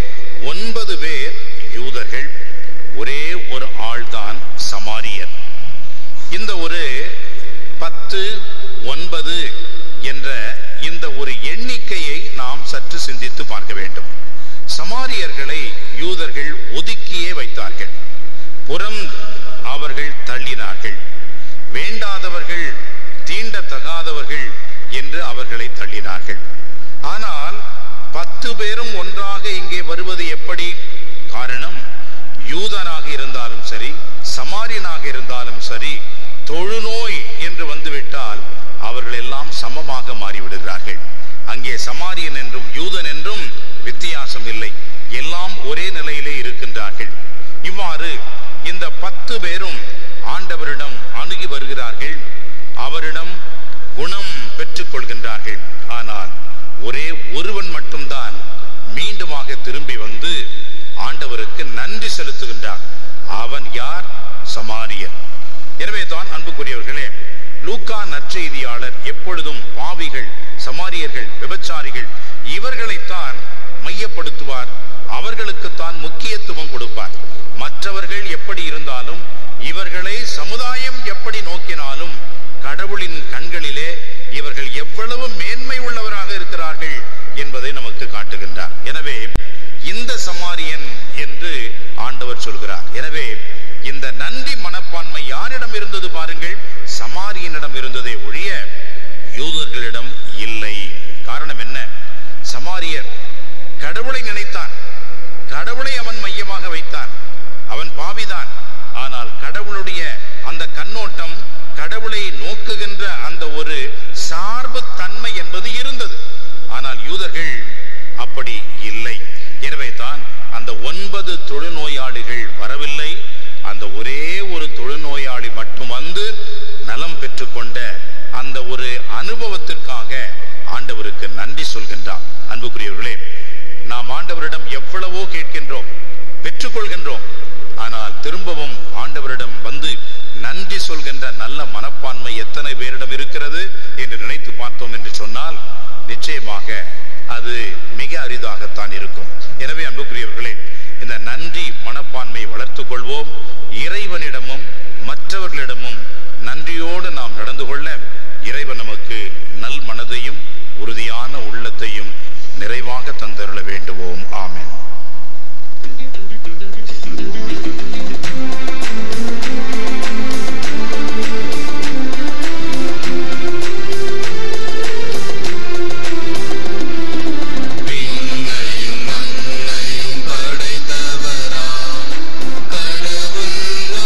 9 பேர் யூதர்கள், ஒரே ஒரு ஆள்தான் சமாரியர். இந்த ஒரு 10, 9 என்ற இந்த ஒரு எண்ணிக்கையை நாம் சற்று சிந்தித்து பார்க்க வேண்டும். சமாரியர்களை யூதர்கள் ஒதுக்கியே வைத்தார்கள், புறம் அவர்கள் தள்ளினார்கள். வேண்டாதவர்கள், தீண்டத்தகாதவர்கள் என்று அவர்களை தள்ளினார்கள். ஆனால் 10 பேரும் ஒன்றாக இங்கே வருவது எப்படி? காரணம், யூதனாக இருந்தாலும் சரி, சமாரியனாக இருந்தாலும் சரி, தொழுநோய் என்று வந்துவிட்டால் அவர்கள் எல்லாம் சமமாக மாறிவிடுகிறார்கள். அங்கே சமாரியன் என்றும் யூதன் என்றும் வித்தியாசம் இல்லை, எல்லாம் ஒரே நிலையிலே இருக்கின்றார்கள். இவ்வாறு இந்த 10 பேரும் ஆண்டவரிடம் அணுகி வருகிறார்கள், அவரிடம் குணம் பெற்றுக் கொள்கின்றார்கள். ஆனால் ஒரே ஒருவன் மட்டும்தான் மீண்டுமாக திரும்பி வந்து ஆண்டவருக்கு நன்றி செலுத்துகின்றார். அவன் யார்? சமாரியன். எனவே தான் அன்புக்குரியவர்களே, லூக்கா நற்செய்தியாளர் எப்பொழுதும் பாவிகள், சமாரியர்கள், விபச்சாரிகள் இவர்களைத்தான் மையப்படுத்துவார், அவர்களுக்குத்தான் முக்கியத்துவம் கொடுப்பார். மற்றவர்கள் எப்படி இருந்தாலும், இவர்களை சமுதாயம் எப்படி நோக்கினாலும், கடவுளின் கண்களிலே இவர்கள் எவ்வளவு மேன்மை உள்ளவராக இருக்கிறார்கள் என்பதை நமக்கு காட்டுகின்றார். எனவே இந்த சமாரியன் என்று ஆண்டவர் சொல்கிறார். எனவே இந்த நன்றி மனப்பான்மை யாரிடம் இருந்தது பாருங்கள், சமாரியனிடம் இருந்ததே ஒழிய யூதர்களிடம் இல்லை. காரணம் என்ன? சமாரியர் கடவுளை நினைத்தான், கடவுளை அவன் மையமாக வைத்தான். அவன் பாவிதான், ஆனால் கடவுளுடைய அந்த கண்ணோட்டம், கடவுளை நோக்குகின்ற அந்த ஒரு சார்பு தன்மை என்பது இருந்தது. ஆனால் யூதர்கள் அப்படி இல்லை. எனவே தான் அந்த 9 தொழுநோயாளிகள் வரவில்லை, அந்த ஒரே ஒரு தொழுநோயாளி மட்டும் வந்து நலம் பெற்றுக்கொண்ட அந்த ஒரு அனுபவத்திற்காக ஆண்டவருக்கு நன்றி சொல்கின்றார். அன்புக்குரியவர்களே, நாம் ஆண்டவரிடம் எவ்வளவோ கேட்கின்றோம், பெற்றுக்கொள்கின்றோம். ஆனால் திரும்பவும் ஆண்டவரிடம் வந்து நன்றி சொல்கின்ற நல்ல மனப்பான்மை எத்தனை பேரிடம் இருக்கிறது என்று நினைத்து பார்த்தோம் என்று சொன்னால் நிச்சயமாக அது மிக அரிதாகத்தான் இருக்கும். எனவே அன்புக்குரியவர்களே, இந்த நன்றி மனப்பான்மையை வளர்த்துக் கொள்வோம். இறைவனிடமும் மற்றவர்களிடமும் நன்றியோடு நாம் நடந்து கொள்ள இறைவன் நமக்கு நல் மனதையும் உறுதியான உள்ளத்தையும் நிறைவாக தந்தருள வேண்டுவோம். ஆமென். விண்ணையும் மண்ணையும் படைத்தவராம் கடவுள்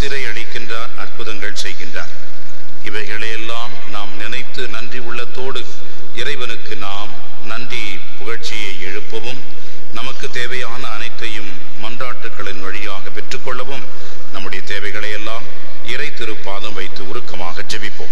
ஆசிரை அளிக்கின்றார், அற்புதங்கள் செய்கின்றார். இவைகளையெல்லாம் நாம் நினைத்து நன்றி உள்ளத்தோடு இறைவனுக்கு நாம் நன்றி புகழ்ச்சியை எழுப்பவும், நமக்கு தேவையான அனைத்தையும் மன்றாட்டுக்களின் வழியாக பெற்றுக்கொள்ளவும் நம்முடைய தேவைகளை எல்லாம் இறை திருப்பாதம் வைத்து உருக்கமாக ஜெபிப்போம்.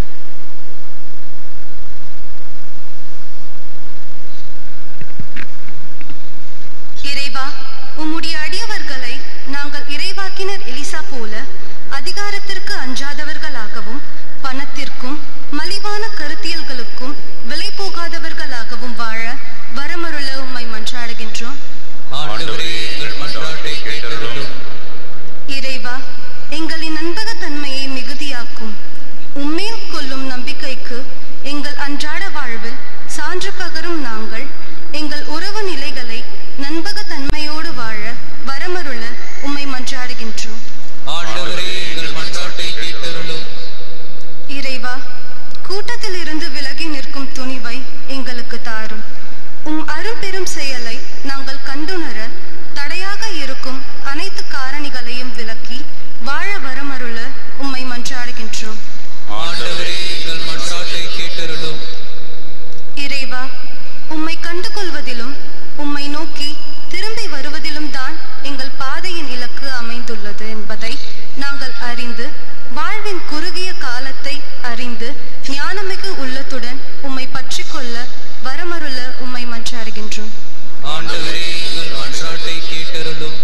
இறைவா, உம்முடைய அடியவர்களை நாங்கள் இறைவாக்கினர் எலிசா போல அதிகாரத்திற்கு அஞ்சாதவர்களாகவும் பணத்திற்கும் மலிவான கருத்தியல்களுக்கும் விலை போகாதவர்களாகவும் வாழ வரமருள உம்மை மன்றாடுகின்றோம். ஆண்டவரே, எங்கள் மன்றாட்டை கேட்டருளும். இறைவா, எங்களின் நம்பகத்தன்மையை மிகுதியாக்கும். உம்மேல் கொள்ளும் நம்பிக்கைக்கு எங்கள் அன்றாட வாழ்வில் சான்று பகரும் நாங்கள் எங்கள் உறவு நிலைகளை நம்பகத்தன்மையோடு வாழ வரமருள உம்மை மன்றாடுகின்றோம். ஆண்டவரே, எங்கள் மன்றாட்டை கேட்டருளும். இறைவா, கூட்டத்திலிருந்து விலகி நிற்கும் துணிவை எங்களுக்கு தாரும். உம் அரும்பெரும் செயலை நாங்கள் கண்டுணர தடையாக இருக்கும் அனைத்து காரணிகளையும் விலக்கி வாழ வரமருள உம்மை மன்றாடுகின்றோம். ஆண்டவரே, எங்கள் மன்றாட்டை கேட்டருளும். இறைவா, உம்மை கண்டுகொள்வதிலும் உம்மை நோக்கி திரும்பி வருவதிலும் தான் எங்கள் பாதையின் இலக்கு அமைந்துள்ளது என்பதை நாங்கள் அறிந்து வாழ்வின் குறுகிய காலத்தை அறிந்து ஞானமிகு உள்ளத்துடன் உம்மை பற்றி கொள்ள வரமருள உம்மை மன்றாடுகின்றோம். ஆண்டவரே, எங்கள் மன்றாட்டை கேட்டருளும்.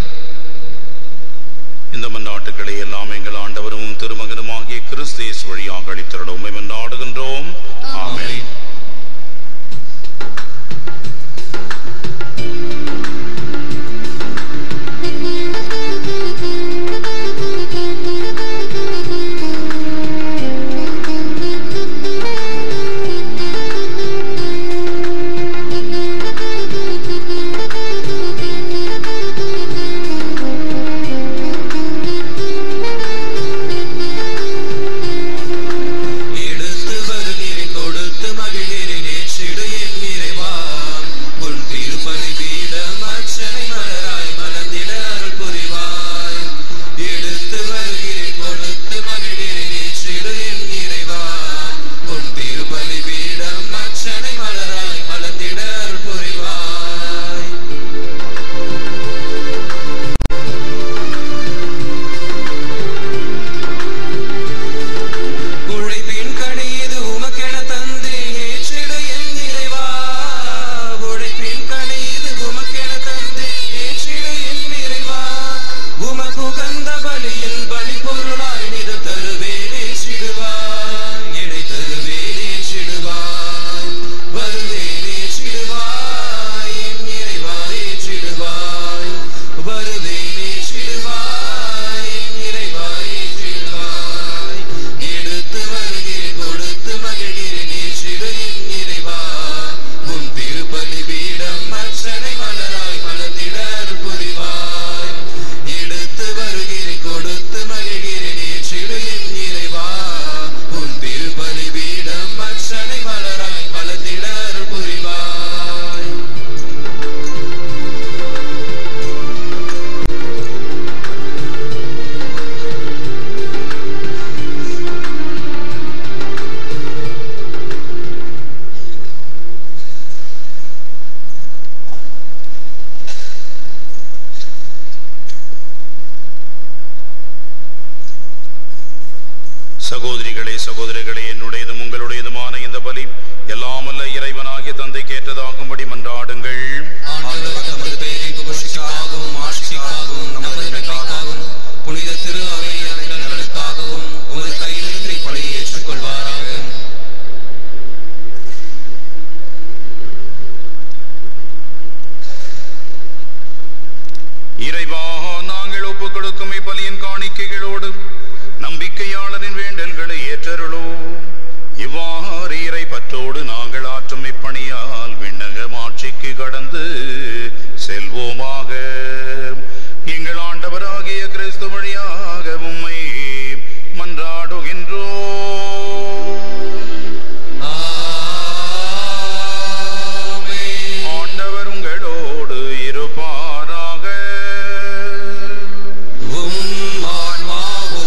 இந்த மன்றாட்டுக்களை எல்லாம் எங்கள் ஆண்டவரும் திருமகனுமாகிய கிறிஸ்து இயேசு வழியாக அளித்தருள உம்மை மன்றாடுகின்றோம். ஆமென். எடுத்து வருகிறேன், கொடுத்து மகிழ்கிறேன், ஏற்றிடு என் இறைவா. உன் திருப்பலி பீடம் அர்ச்சனை மலராய் மலர்ந்திட அருள் புரிவாய். எடுத்து வருகிறேன், கொடுத்து மகிழ்கிறேன், ஏற்றிடு என் இறைவா. உன் திருப்பலி பீடம் அர்ச்சனை மலராய் மலர்ந்திட அருள் புரிவாய். உழைப்பின் கனி இது உமக்கென தந்தே, ஏற்றிடு என் இறைவா. உழைப்பின் கனி இது உமக்கென தந்தே, ஏற்றிடு என் இறைவா. உமக்கு உகந்த பலியில் பலி பொருளாய் நிது தருவேன், ஏற்றிடுவாய். இடை தருவேன், ஏற்றிடுவாய். வருவேன், ஏற்றிடுவாய். என் இறைவா, ஏற்றிடுவாய். வருவேன், ஏற்றிடுவாய். என் இறைவா, ஏற்றிடுவாய். எடுத்து வருகிறேன், கொடுத்து மகிழ்கிறேன், ஏற்றிடு என் இறைவா. உன் திருப்பலி பீடம் அர்ச்சனை மலராய் மலர்ந்திட அருள் புரிவாய். எடுத்து வருகிறேன், கொடுத்து மகிழ்கிறேன், ஏற்றிடு என் இறைவா. உன் திருப்பலி பீடம் அர்ச்சனை மலராய் மலர்ந்திட அருள் புரிவாய். சகோதரிகளே, சகோதரிகளே, என்னுடையதும் உங்களுடையதுமான இந்த பலி எல்லாமல்ல இறைவனாகிய தந்தை கேட்டதாகும்படி மன்றாடுங்கள். ஆண்டவர் தமது பெயரை புகழ்ச்சிக்காகவும் ஆட்சிக்காகவும் நமது நன்மைக்காகவும் புனித திரு அவை அனைத்து நலனுக்காகவும் உமது கையிலிருந்து பலியை ஏற்றுக்கொள்வாராக. இறைவா, நாங்கள் ஒப்புக் கொடுக்கும் இப்பலியின் காணிக்கைகளோடு நம்பிக்கையாளரின் வேண்டல்களை ஏற்றருளோ. இவ்வாறு இறை பற்றோடு நாங்கள் ஆற்றும் இப்பணியால் விண்ணக ஆட்சிக்கு கடந்து செல்வோமாக. எங்கள் ஆண்டவராகிய கிறிஸ்து வழியாக உம்மை மன்றாடுகின்றோம். ஆமென். ஆண்டவர் உங்களோடு இருப்பாராக. உம் ஆன்மாவோடும்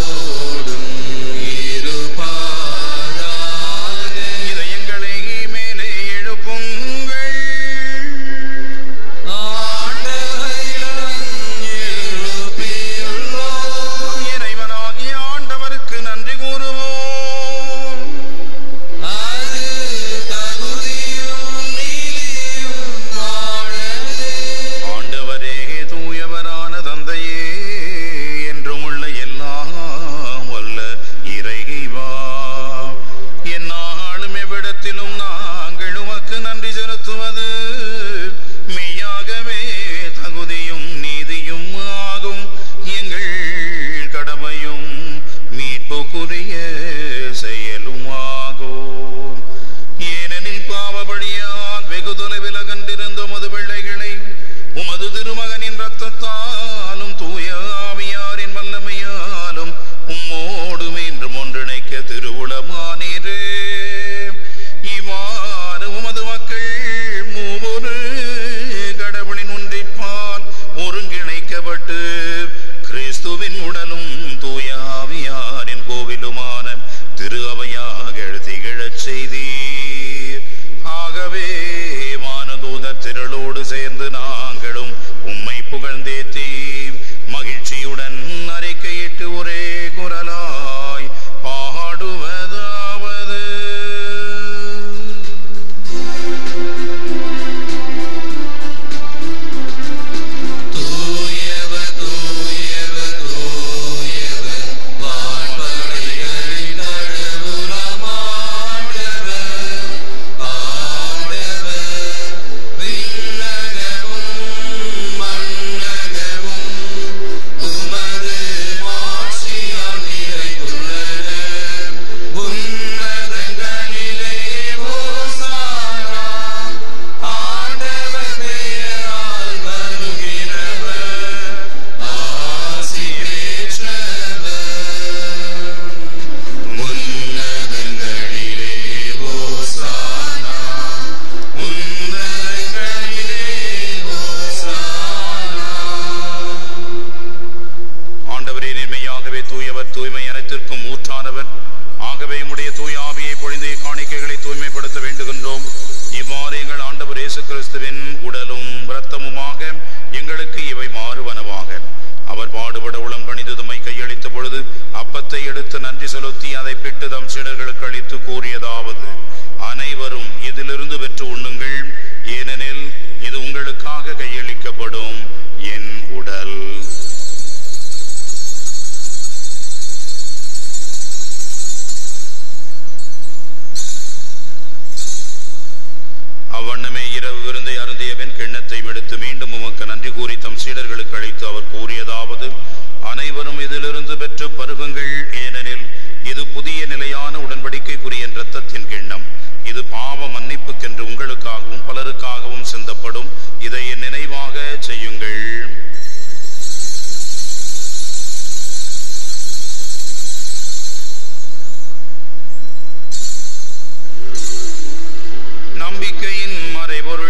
வளமான திரு அவையாக திகழச் செய்தீர். ஆகவே வானதூத திரளோடு சேர்ந்து நாங்களும் உம்மை புகழ்ந்தேத்தி மகிழ்ச்சியுடன் அறிக்கையிட்டு ஒரே குரலாய் பாடுவதாவது: தூய்மை அனைத்திற்கும் ஊற்றானவர். ஆகவே உம்முடைய தூய ஆவியை பொழிந்து காணிக்கைகளை தூய்மைப்படுத்த வேண்டுகின்றோம். இவ்வாறு எங்கள் ஆண்டவர் இயேசு கிறிஸ்துவின் உடலும் இரத்தமுமாக எங்களுக்கு இவை மாறுவனவாக. அவர் பாடுபட உளம் கணிந்து தம்மை கையளித்த பொழுது அப்பத்தை எடுத்து நன்றி செலுத்தி அதை பிட்டு தம் சீடர்களுக்கு அளித்து கூறியதாவது: அனைவரும் இதிலிருந்து பெற்று உண்ணுங்கள், ஏனெனில் இது உங்களுக்காக கையளிக்கப்படும் என் உடல். அவ்வண்ணமே இரவு விருந்தை அருந்திய பின் கிண்ணத்தை எடுத்து மீண்டும் உமக்கு நன்றி கூறி தம் சீடர்களுக்கு அளித்து அவர் கூறியதாவது: அனைவரும் இதிலிருந்து பெற்று பருகுங்கள், ஏனெனில் இது புதிய நிலையான உடன்படிக்கைக்குரிய இரத்தத்தின் கிண்ணம். இது பாவ மன்னிப்புக்கென்று உங்களுக்காகவும் பலருக்காகவும் சிந்தப்படும். இதை என் நினைவாக செய்யுங்கள். நம்பிக்கையின் மறைபொருள்.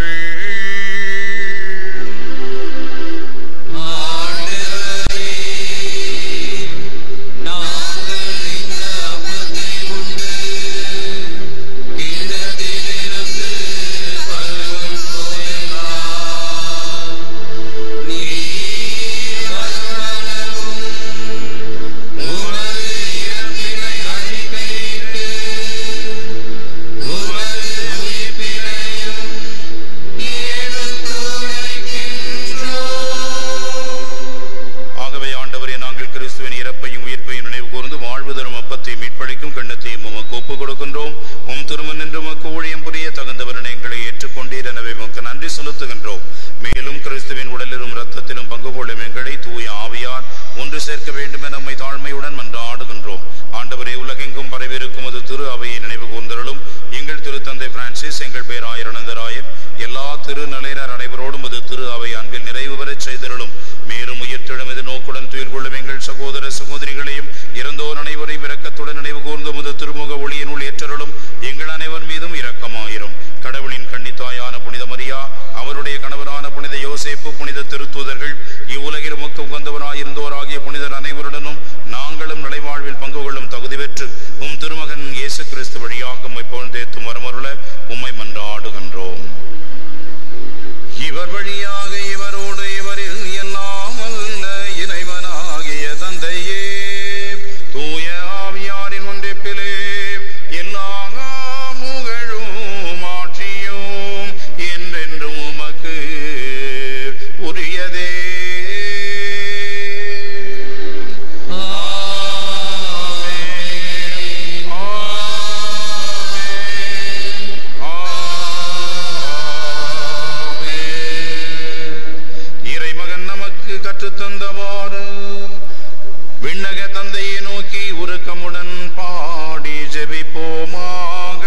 இறப்பையும் உயிர்ப்பையும் நினைவு கூர்ந்து வாழ்வு தரும் அப்பத்தை மீட்பளிக்கும் கண்ணத்தையும் உமக்கு ஒப்புக் கொடுக்கின்றோம். உம் திருமண் என்று உமக்கு ஊழியம் புரிய தகுந்தவரனை எங்களை ஏற்றுக்கொண்டீர். எனவே உமக்கு நன்றி செலுத்துகின்றோம். மேலும் கிறிஸ்துவின் உடலிலும் இரத்தத்திலும் பங்கு கொள்ளும் எங்களை தூய ஆவியார் ஒன்று சேர்க்க வேண்டும் என நம்மை தாழ்மையுடன் மன்றாடுகின்றோம். ஆண்டவரே, உலகெங்கும் பரவியிருக்கும் அது திரு அவையை நினைவு கூர்ந்தருளும். எங்கள் திருத்தந்தை பிரான்சிஸ், எங்கள் பேராயர் அனந்தராயர், எல்லா திருநிலையினர் அனைவரோடும் அது திரு அவை அன்பில் நிறைவு பெறச் செய்தருளும். மேலும் உயிர்த்தெழும் இது நோக்குடன் துயில் கொள்ளும் எங்கள் சகோதர சகோதரிகளையும் இறந்தோர் அனைவரையும் இரக்கத்துடன் நினைவு கூர்ந்து முது திருமுக ஒளியினுள் ஏற்றருளும். எங்கள் அனைவர் மீதும் இரக்கமாயிரும். கடவுளின் கன்னித்தாயான புனித மரியா, அவருடைய கணவரான புனித யோசேப்பு, புனித திருத்தூதர்கள், இவ்வுலகில் உமக்கு உகந்தவராயிருந்தோராகிய புனிதர் அனைவருடனும் நாங்களும் நிலைவாழ்வில் பங்கு கொள்ளும் தகுதி பெற்று உம் திருமகன் இயேசு கிறிஸ்து வழியாக உம்மை புகழ்ந்தேத்தும் வரமருள உம்மை மன்றாடுகின்றோம். இவர் வழியாக இவரோடு இவரில் எல்லாம் அல்ல இறைவனாகிய தந்தையே, தூய ஆவியாரின் ஒன்றிப்பிலே எல்லா புகழும் ஆட்சியும் என்றென்றும் உமக்கு உரியதே. கற்றுத்தந்தவாறு விண்ணக தந்தையை நோக்கி உருக்கமுடன் பாடி ஜெபிப்போமாக.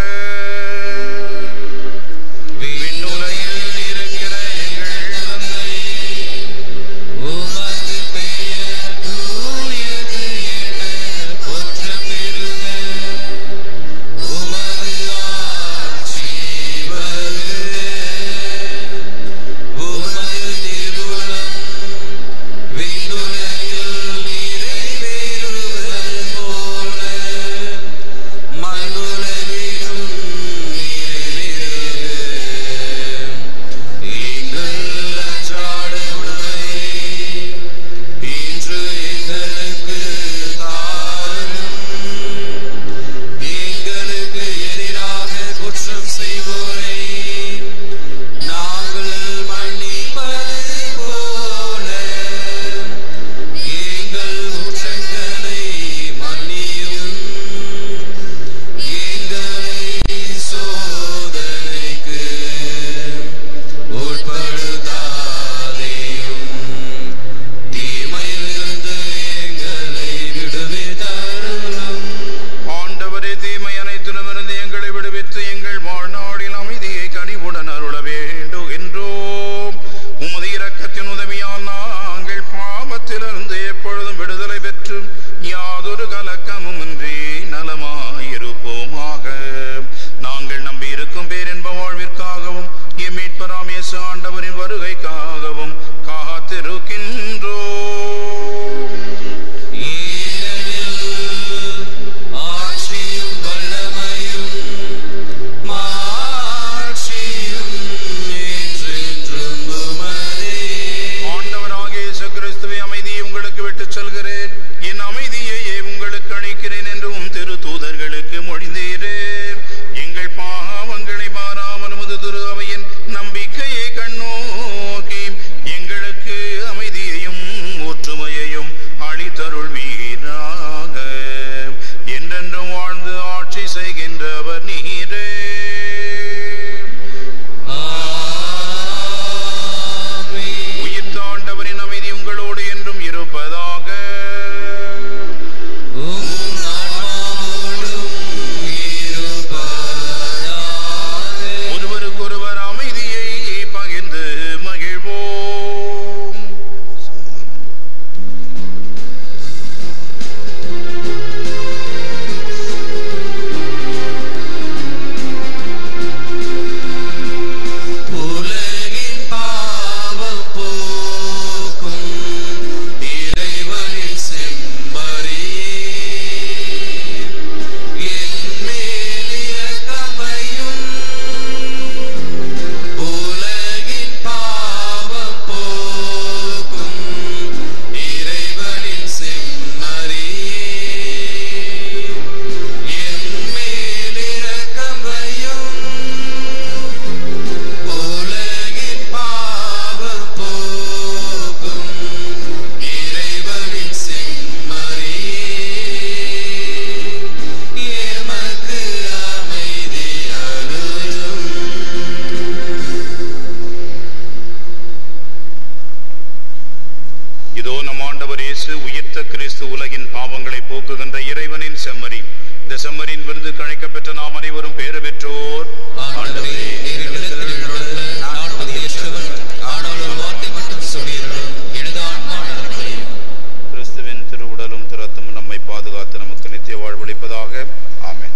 விண்ணுலகில் இருக்கிற எங்கள் தந்தையே, உமது பெயர் தூயது என போற்றப் பெறுக. உமது ஆட்சி வருக. உமது திருவுளம் விண்ணுலகில் நிறைவேறுவது போல குறை நாங்கள் மன்னிப்பது போல எங்கள் குற்றங்களை மன்னியும் எங்களை சோதனைக்கு உட்படுத்தாதேயும் தீமையிலிருந்து எங்களை விடுவித்தருளும். ஆண்டவரே, தீமை அனைத்திலுமிருந்து எங்களை விடுவித்து எங்கள் வாழ்நாளில் அமைதியை கனிவுடன் அருள வேண்டுகின்றோம். உமது இரக்கத்தின் உதவியால் நாங்கள் பாவத்திலிருந்து எப்பொழுதும் விடுதலை பெற்று யாதொரு கலக்கமும் இன்றி நலமாயிருப்போமாக. நாங்கள் நம்பியிருக்கும் பேரின்ப வாழ்விற்காகவும் எம் மீட்பராம் இயேசு ஆண்டவரின் வருகைக்காகவும் காத்திருக்கின்றோம். ஏனெனில் ஆட்சியும் வல்லமையும் மாட்சியும் என்றென்றும் உமதே. ஆண்டவராகிய இயேசு கிறிஸ்துவே, அமைதியை உங்களுக்கு விட்டுச் செல்கிறேன், என் அமைதியையே உங்களுக்கு அளிக்கிறேன் என்றும் திரு தூதர்களுக்கு மொழிந்தீரே. எங்கள் பாவங்களை மாறாமல் உமது திரு அவையின் நம்பிக்கையை கண்ணோக்கி எங்களுக்கு அமைதியையும் ஒற்றுமையையும் அளித்தருள்வீராக. என்றென்றும் வாழ்ந்து ஆட்சி செய்கின்றவர் நீரே. ஆமென். உயிர்த்த ஆண்டவரின் அமைதி உங்களோடு என்றும் இருப்பதாக. உம் ஆன்மாவோடும் இருப்பதாக. ஒருவருக்கொருவர் அமைதியை பகிர்ந்து மகிழ்வோம். உலகின் பாவம் போக்கும் இறைவனின் செம்மறியே, என் மேல் இரக்கம் வையும். உலகின் பாவம் போக்கும் இறைவனின் செம்மறியே, என் மேல் இரக்கம் வையும். உலகின் பாவம் போக்கும் இறைவனின் செம்மறியே, எமக்கு அமைதி அருளும். இதோ நம் ஆண்டவர் இயேசு உயிர்த்த கிறிஸ்து உலகின் பாவங்களை போக்குகின்ற இறைவனின் செம்மறி. இந்த செம்மறியின் விருது கழைக்கப்பெற்ற நாம் அனைவரும் பேறு பெற்றோர். ஆண்டவரே, நீர் என்னிடத்தில் எழுந்தருள நான் தகுதியற்றவன். ஆனால் ஒரு வார்த்தை மட்டும் சொல்லியருளும், எனது ஆன்மா நலமடையும். கிறிஸ்துவின் திருவுடலும் திருரத்தமும் நம்மை பாதுகாத்து நமக்கு நித்திய வாழ்வளிப்பதாக. ஆமென்.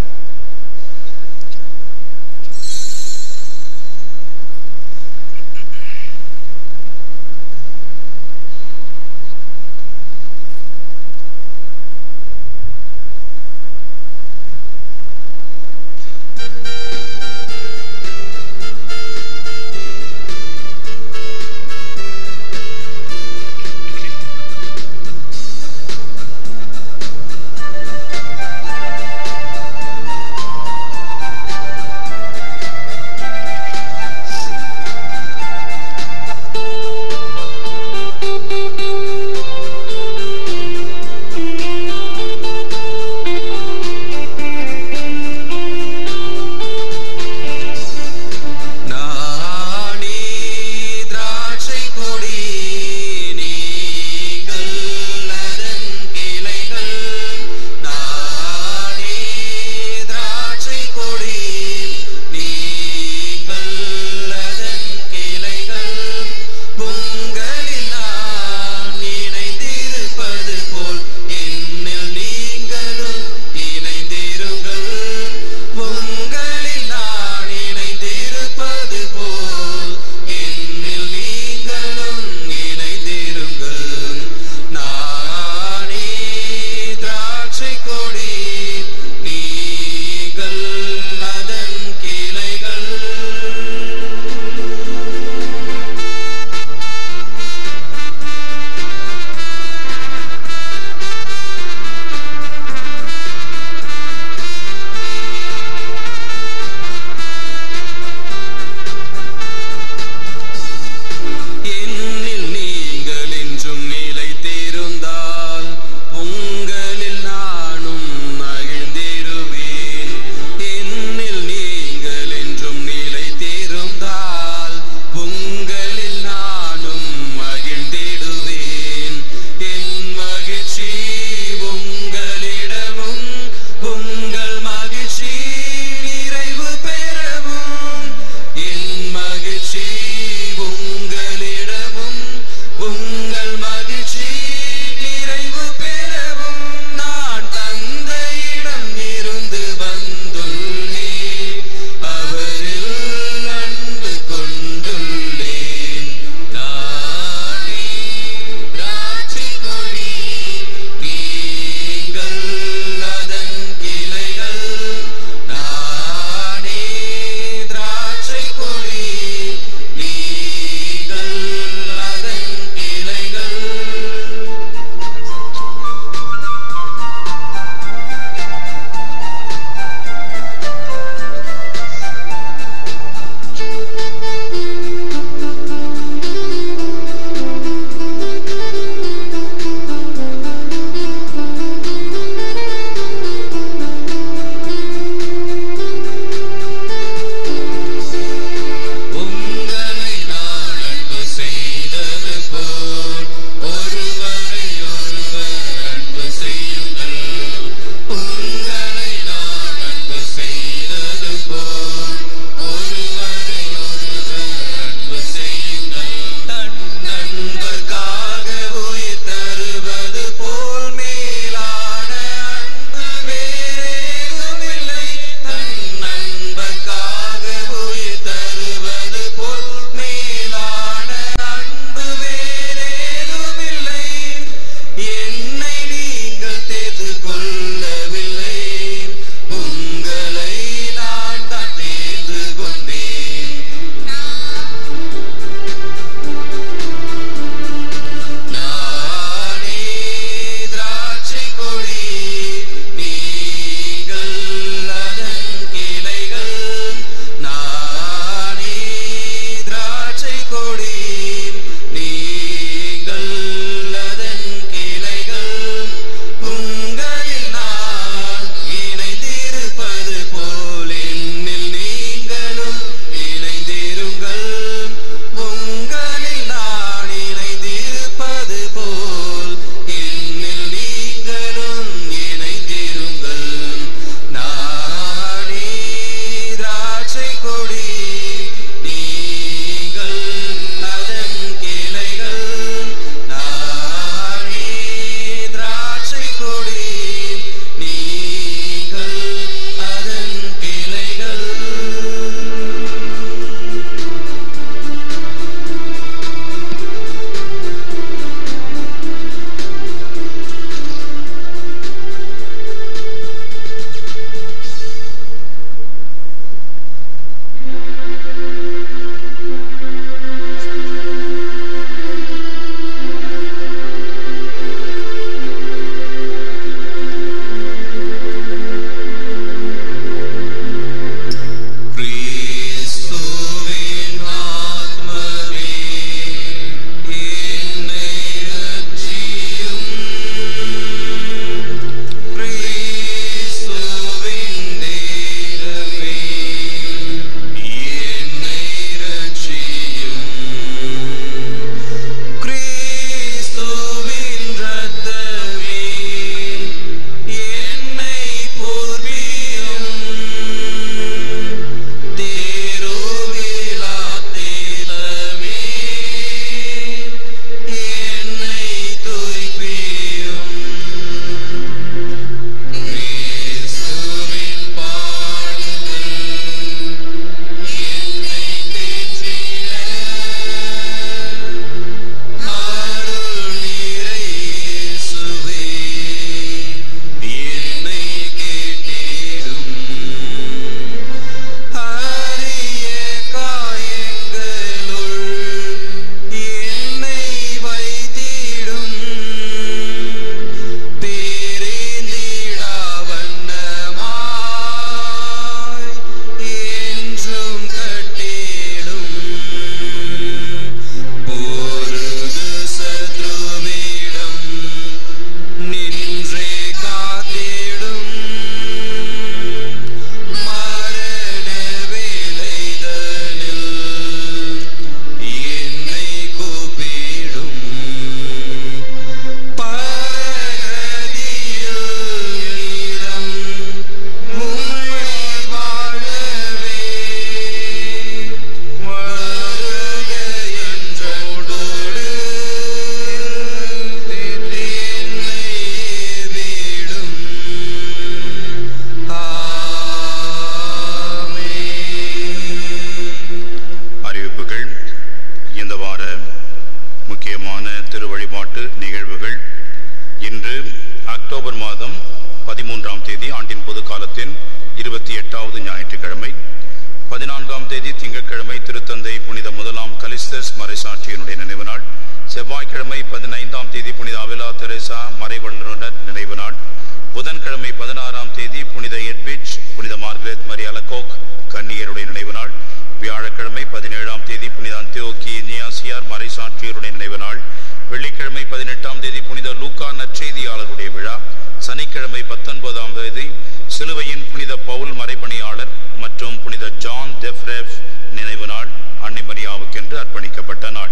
13ஆம் தேதி ஆண்டின் பொது காலத்தின் 28வது ஞாயிற்றுக்கிழமை. 14ஆம் தேதி திங்கட்கிழமை திருத்தந்தை புனித முதலாம் கலிஸ்டஸ் மறைசாட்சியினுடைய நினைவு நாள். செவ்வாய்க்கிழமை 15ஆம் தேதி புனித அவிலா தெரேசா மறைவல்லுனர் நினைவு நாள். புதன்கிழமை 16ஆம் தேதி புனித எட்விச் புனித மார்கரெட் மரி அலகோக் கன்னியருடைய நினைவு நாள். வியாழக்கிழமை 17ஆம் தேதி புனித அந்தியோக்கி இனியாசியார் மறைசாட்சியருடைய நினைவு நாள். வெள்ளிக்கிழமை 18ஆம் தேதி புனித லூக்கா நற்செய்தியாளருடைய விழா. சனிக்கிழமை 19ஆம் தேதி சிலுவையின் புனித பவுல் மறைபணியாளர் மற்றும் புனித ஜான் டெஃப்ரெஃப் நினைவு நாள், அன்னை மரியாவுக்கென்று அர்ப்பணிக்கப்பட்ட நாள்.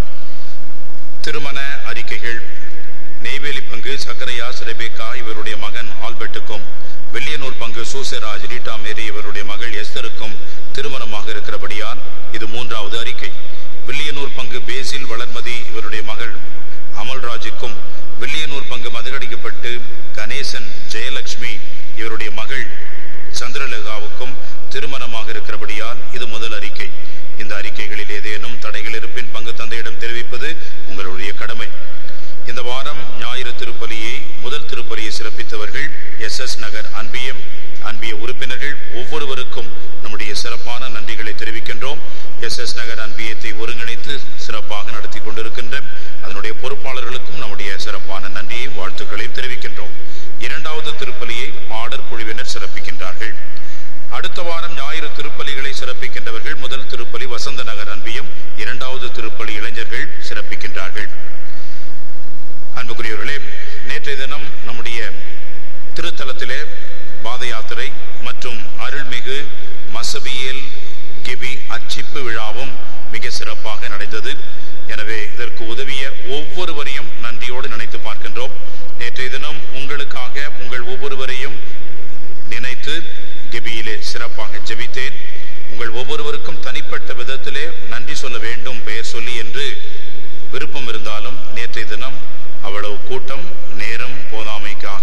திருமண அறிக்கைகள். நெய்வேலி பங்கு சக்கரையாஸ் ரெபேக்கா இவருடைய மகன் ஆல்பர்ட்டுக்கும், வில்லியனூர் பங்கு சூசராஜ் ரீட்டா மேரி இவருடைய மகள் எஸ்தருக்கும் திருமணமாக இருக்கிறபடியால் இது 3வது அறிக்கை. வில்லியனூர் பங்கு பேசில் வளர்மதி இவருடைய மகள் அமல்ராஜுக்கும், வில்லியனூர் பங்கு மதகடிக்கப்பட்டு கணேசன் ஜெயலட்சுமி இவருடைய மகள் சந்திரலேகாவுக்கும் திருமணமாக இருக்கிறபடியால் இது முதல் அறிக்கை. இந்த அறிக்கைகளில் ஏதேனும் தடைகள் இருப்பின் பங்கு தந்தையிடம் தெரிவிப்பது உங்களுடைய கடமை. இந்த வாரம் ஞாயிறு திருப்பலியை முதல் திருப்பலியை சிறப்பித்தவர்கள் SS நகர் அன்பிய உறுப்பினர்கள் ஒவ்வொருவருக்கும் நம்முடைய சிறப்பான நன்றிகளை தெரிவிக்கின்றோம். SS நகர் அன்பியத்தை ஒருங்கிணைத்து சிறப்பாக நடத்தி கொண்டிருக்கின்ற அதனுடைய பொறுப்பாளர்களுக்கும் நம்முடைய சிறப்பான நன்றியையும் வாழ்த்துக்களையும் தெரிவிக்கின்றோம். 2வது திருப்பலியை பாடற் குழுவினர் சிறப்பிக்கின்றார்கள். அடுத்த வாரம் ஞாயிறு திருப்பலிகளை சிறப்பிக்கின்றவர்கள் முதல் திருப்பலி வசந்த நகர் அன்பியம், 2வது திருப்பலி இளைஞர்கள் சிறப்பிக்கின்றார்கள். அன்புக்குரியவர்களே, நேற்றைய தினம் நம்முடைய திருத்தலத்திலே பாத யாத்திரை மற்றும் அருள்மிகு மசபியேல் கெபி அச்சிப்பு விழாவும் மிக சிறப்பாக நடந்தது. எனவே இதற்கு உதவிய ஒவ்வொருவரையும் நன்றியோடு நினைத்து பார்க்கின்றோம். நேற்றைய தினம் உங்களுக்காக உங்கள் ஒவ்வொருவரையும் நினைத்து கெபியிலே சிறப்பாக ஜெபித்தேன். உங்கள் ஒவ்வொருவருக்கும் தனிப்பட்ட விதத்திலே நன்றி சொல்ல வேண்டும் பெயர் சொல்லி என்று விருப்பம் இருந்தாலும் நேற்றைய தினம் அவ்வளவு கூட்டம் நேரம் போதாமைக்காக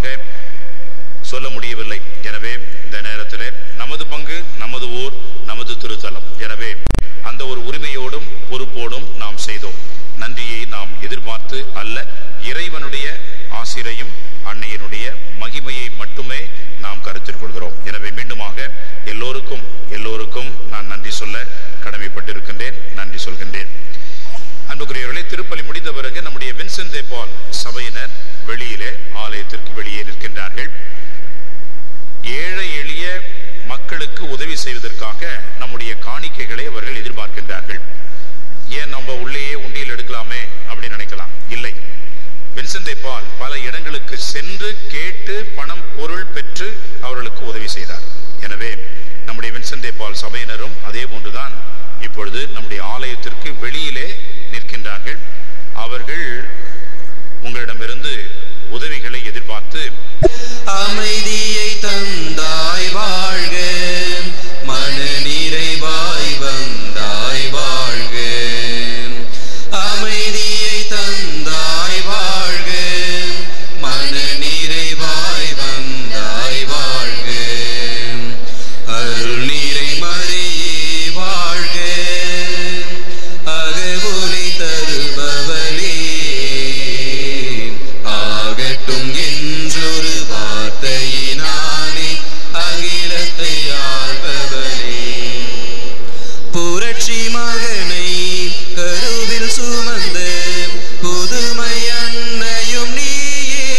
சொல்ல முடியவில்லை. எனவே இந்த நேரத்தில் நமது பங்கு, நமது ஊர், நமது திருத்தலம். எனவே அந்த ஒரு உரிமையோடும் பொறுப்போடும் நாம் செய்தோம். நன்றியை நாம் எதிர்பார்த்து அல்ல, இறைவனுடைய ஆசிரையும் அன்னையினுடைய மகிமையை மட்டுமே நாம் கருத்தில் கொள்கிறோம். எனவே மீண்டுமாக எல்லோருக்கும் நான் நன்றி சொல்ல கடமைப்பட்டிருக்கின்றேன், நன்றி சொல்கின்றேன். அன்புக்குரியவர்களே, திருப்பலி முடிந்த பிறகு நம்முடைய வின்சென்ட் தே பால் சபையினர் வெளியிலே ஆலயத்திற்கு வெளியே நிற்கின்றார்கள். ஏழை எளிய மக்களுக்கு உதவி செய்வதற்காக நம்முடைய காணிக்கைகளை அவர்கள் எதிர்பார்க்கின்றார்கள். ஏன் நம்ம உள்ளேயே உண்டியல் எடுக்கலாமே அப்படின்னு நினைக்கலாம். இல்லை, வின்சென்ட் தே பால் பல இடங்களுக்கு சென்று கேட்டு பணம் பொருள் பெற்று அவர்களுக்கு உதவி செய்தார். எனவே நம்முடைய வின்சென்ட் தே பால் சபையினரும் அதே போன்றுதான் இப்பொழுது நம்முடைய ஆலயத்திற்கு வெளியிலே நிற்கின்றார்கள். அவர்கள் உங்களிடமிருந்து உதவிகளை எதிர்பார்த்து, அமைதியை தந்தாய் வாழ்க, மன நிறைவாய் வந்தாய் வாழ்க, அமைதியை தந்தாய் வாழ்க, மன நிறைவாய் வந்தாய் வாழ்க, அருள் நிறை மரியே வாழ்க, அகவொலி தருபவளே, ஆகட்டும் என்றொரு வார்த்தையினாலே அகிலத்தை ஆள்பவளே, புரட்சி மகனை கருவில் சுமந்த புதுமை அன்னையும் நீயே,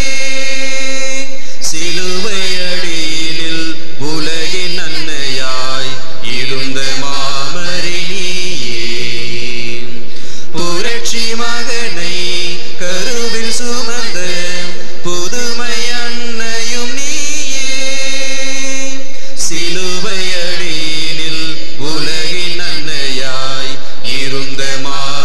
சிலுவை அடியினில் உலகின் அன்னையாய் இருந்த மாமரி நீயே, புரட்சி மகனை கருவில் சுமந்த புதுமை அன்னையும் நீயே, சிலுவை அடியினில் உலகின் அன்னையாய் இருந்த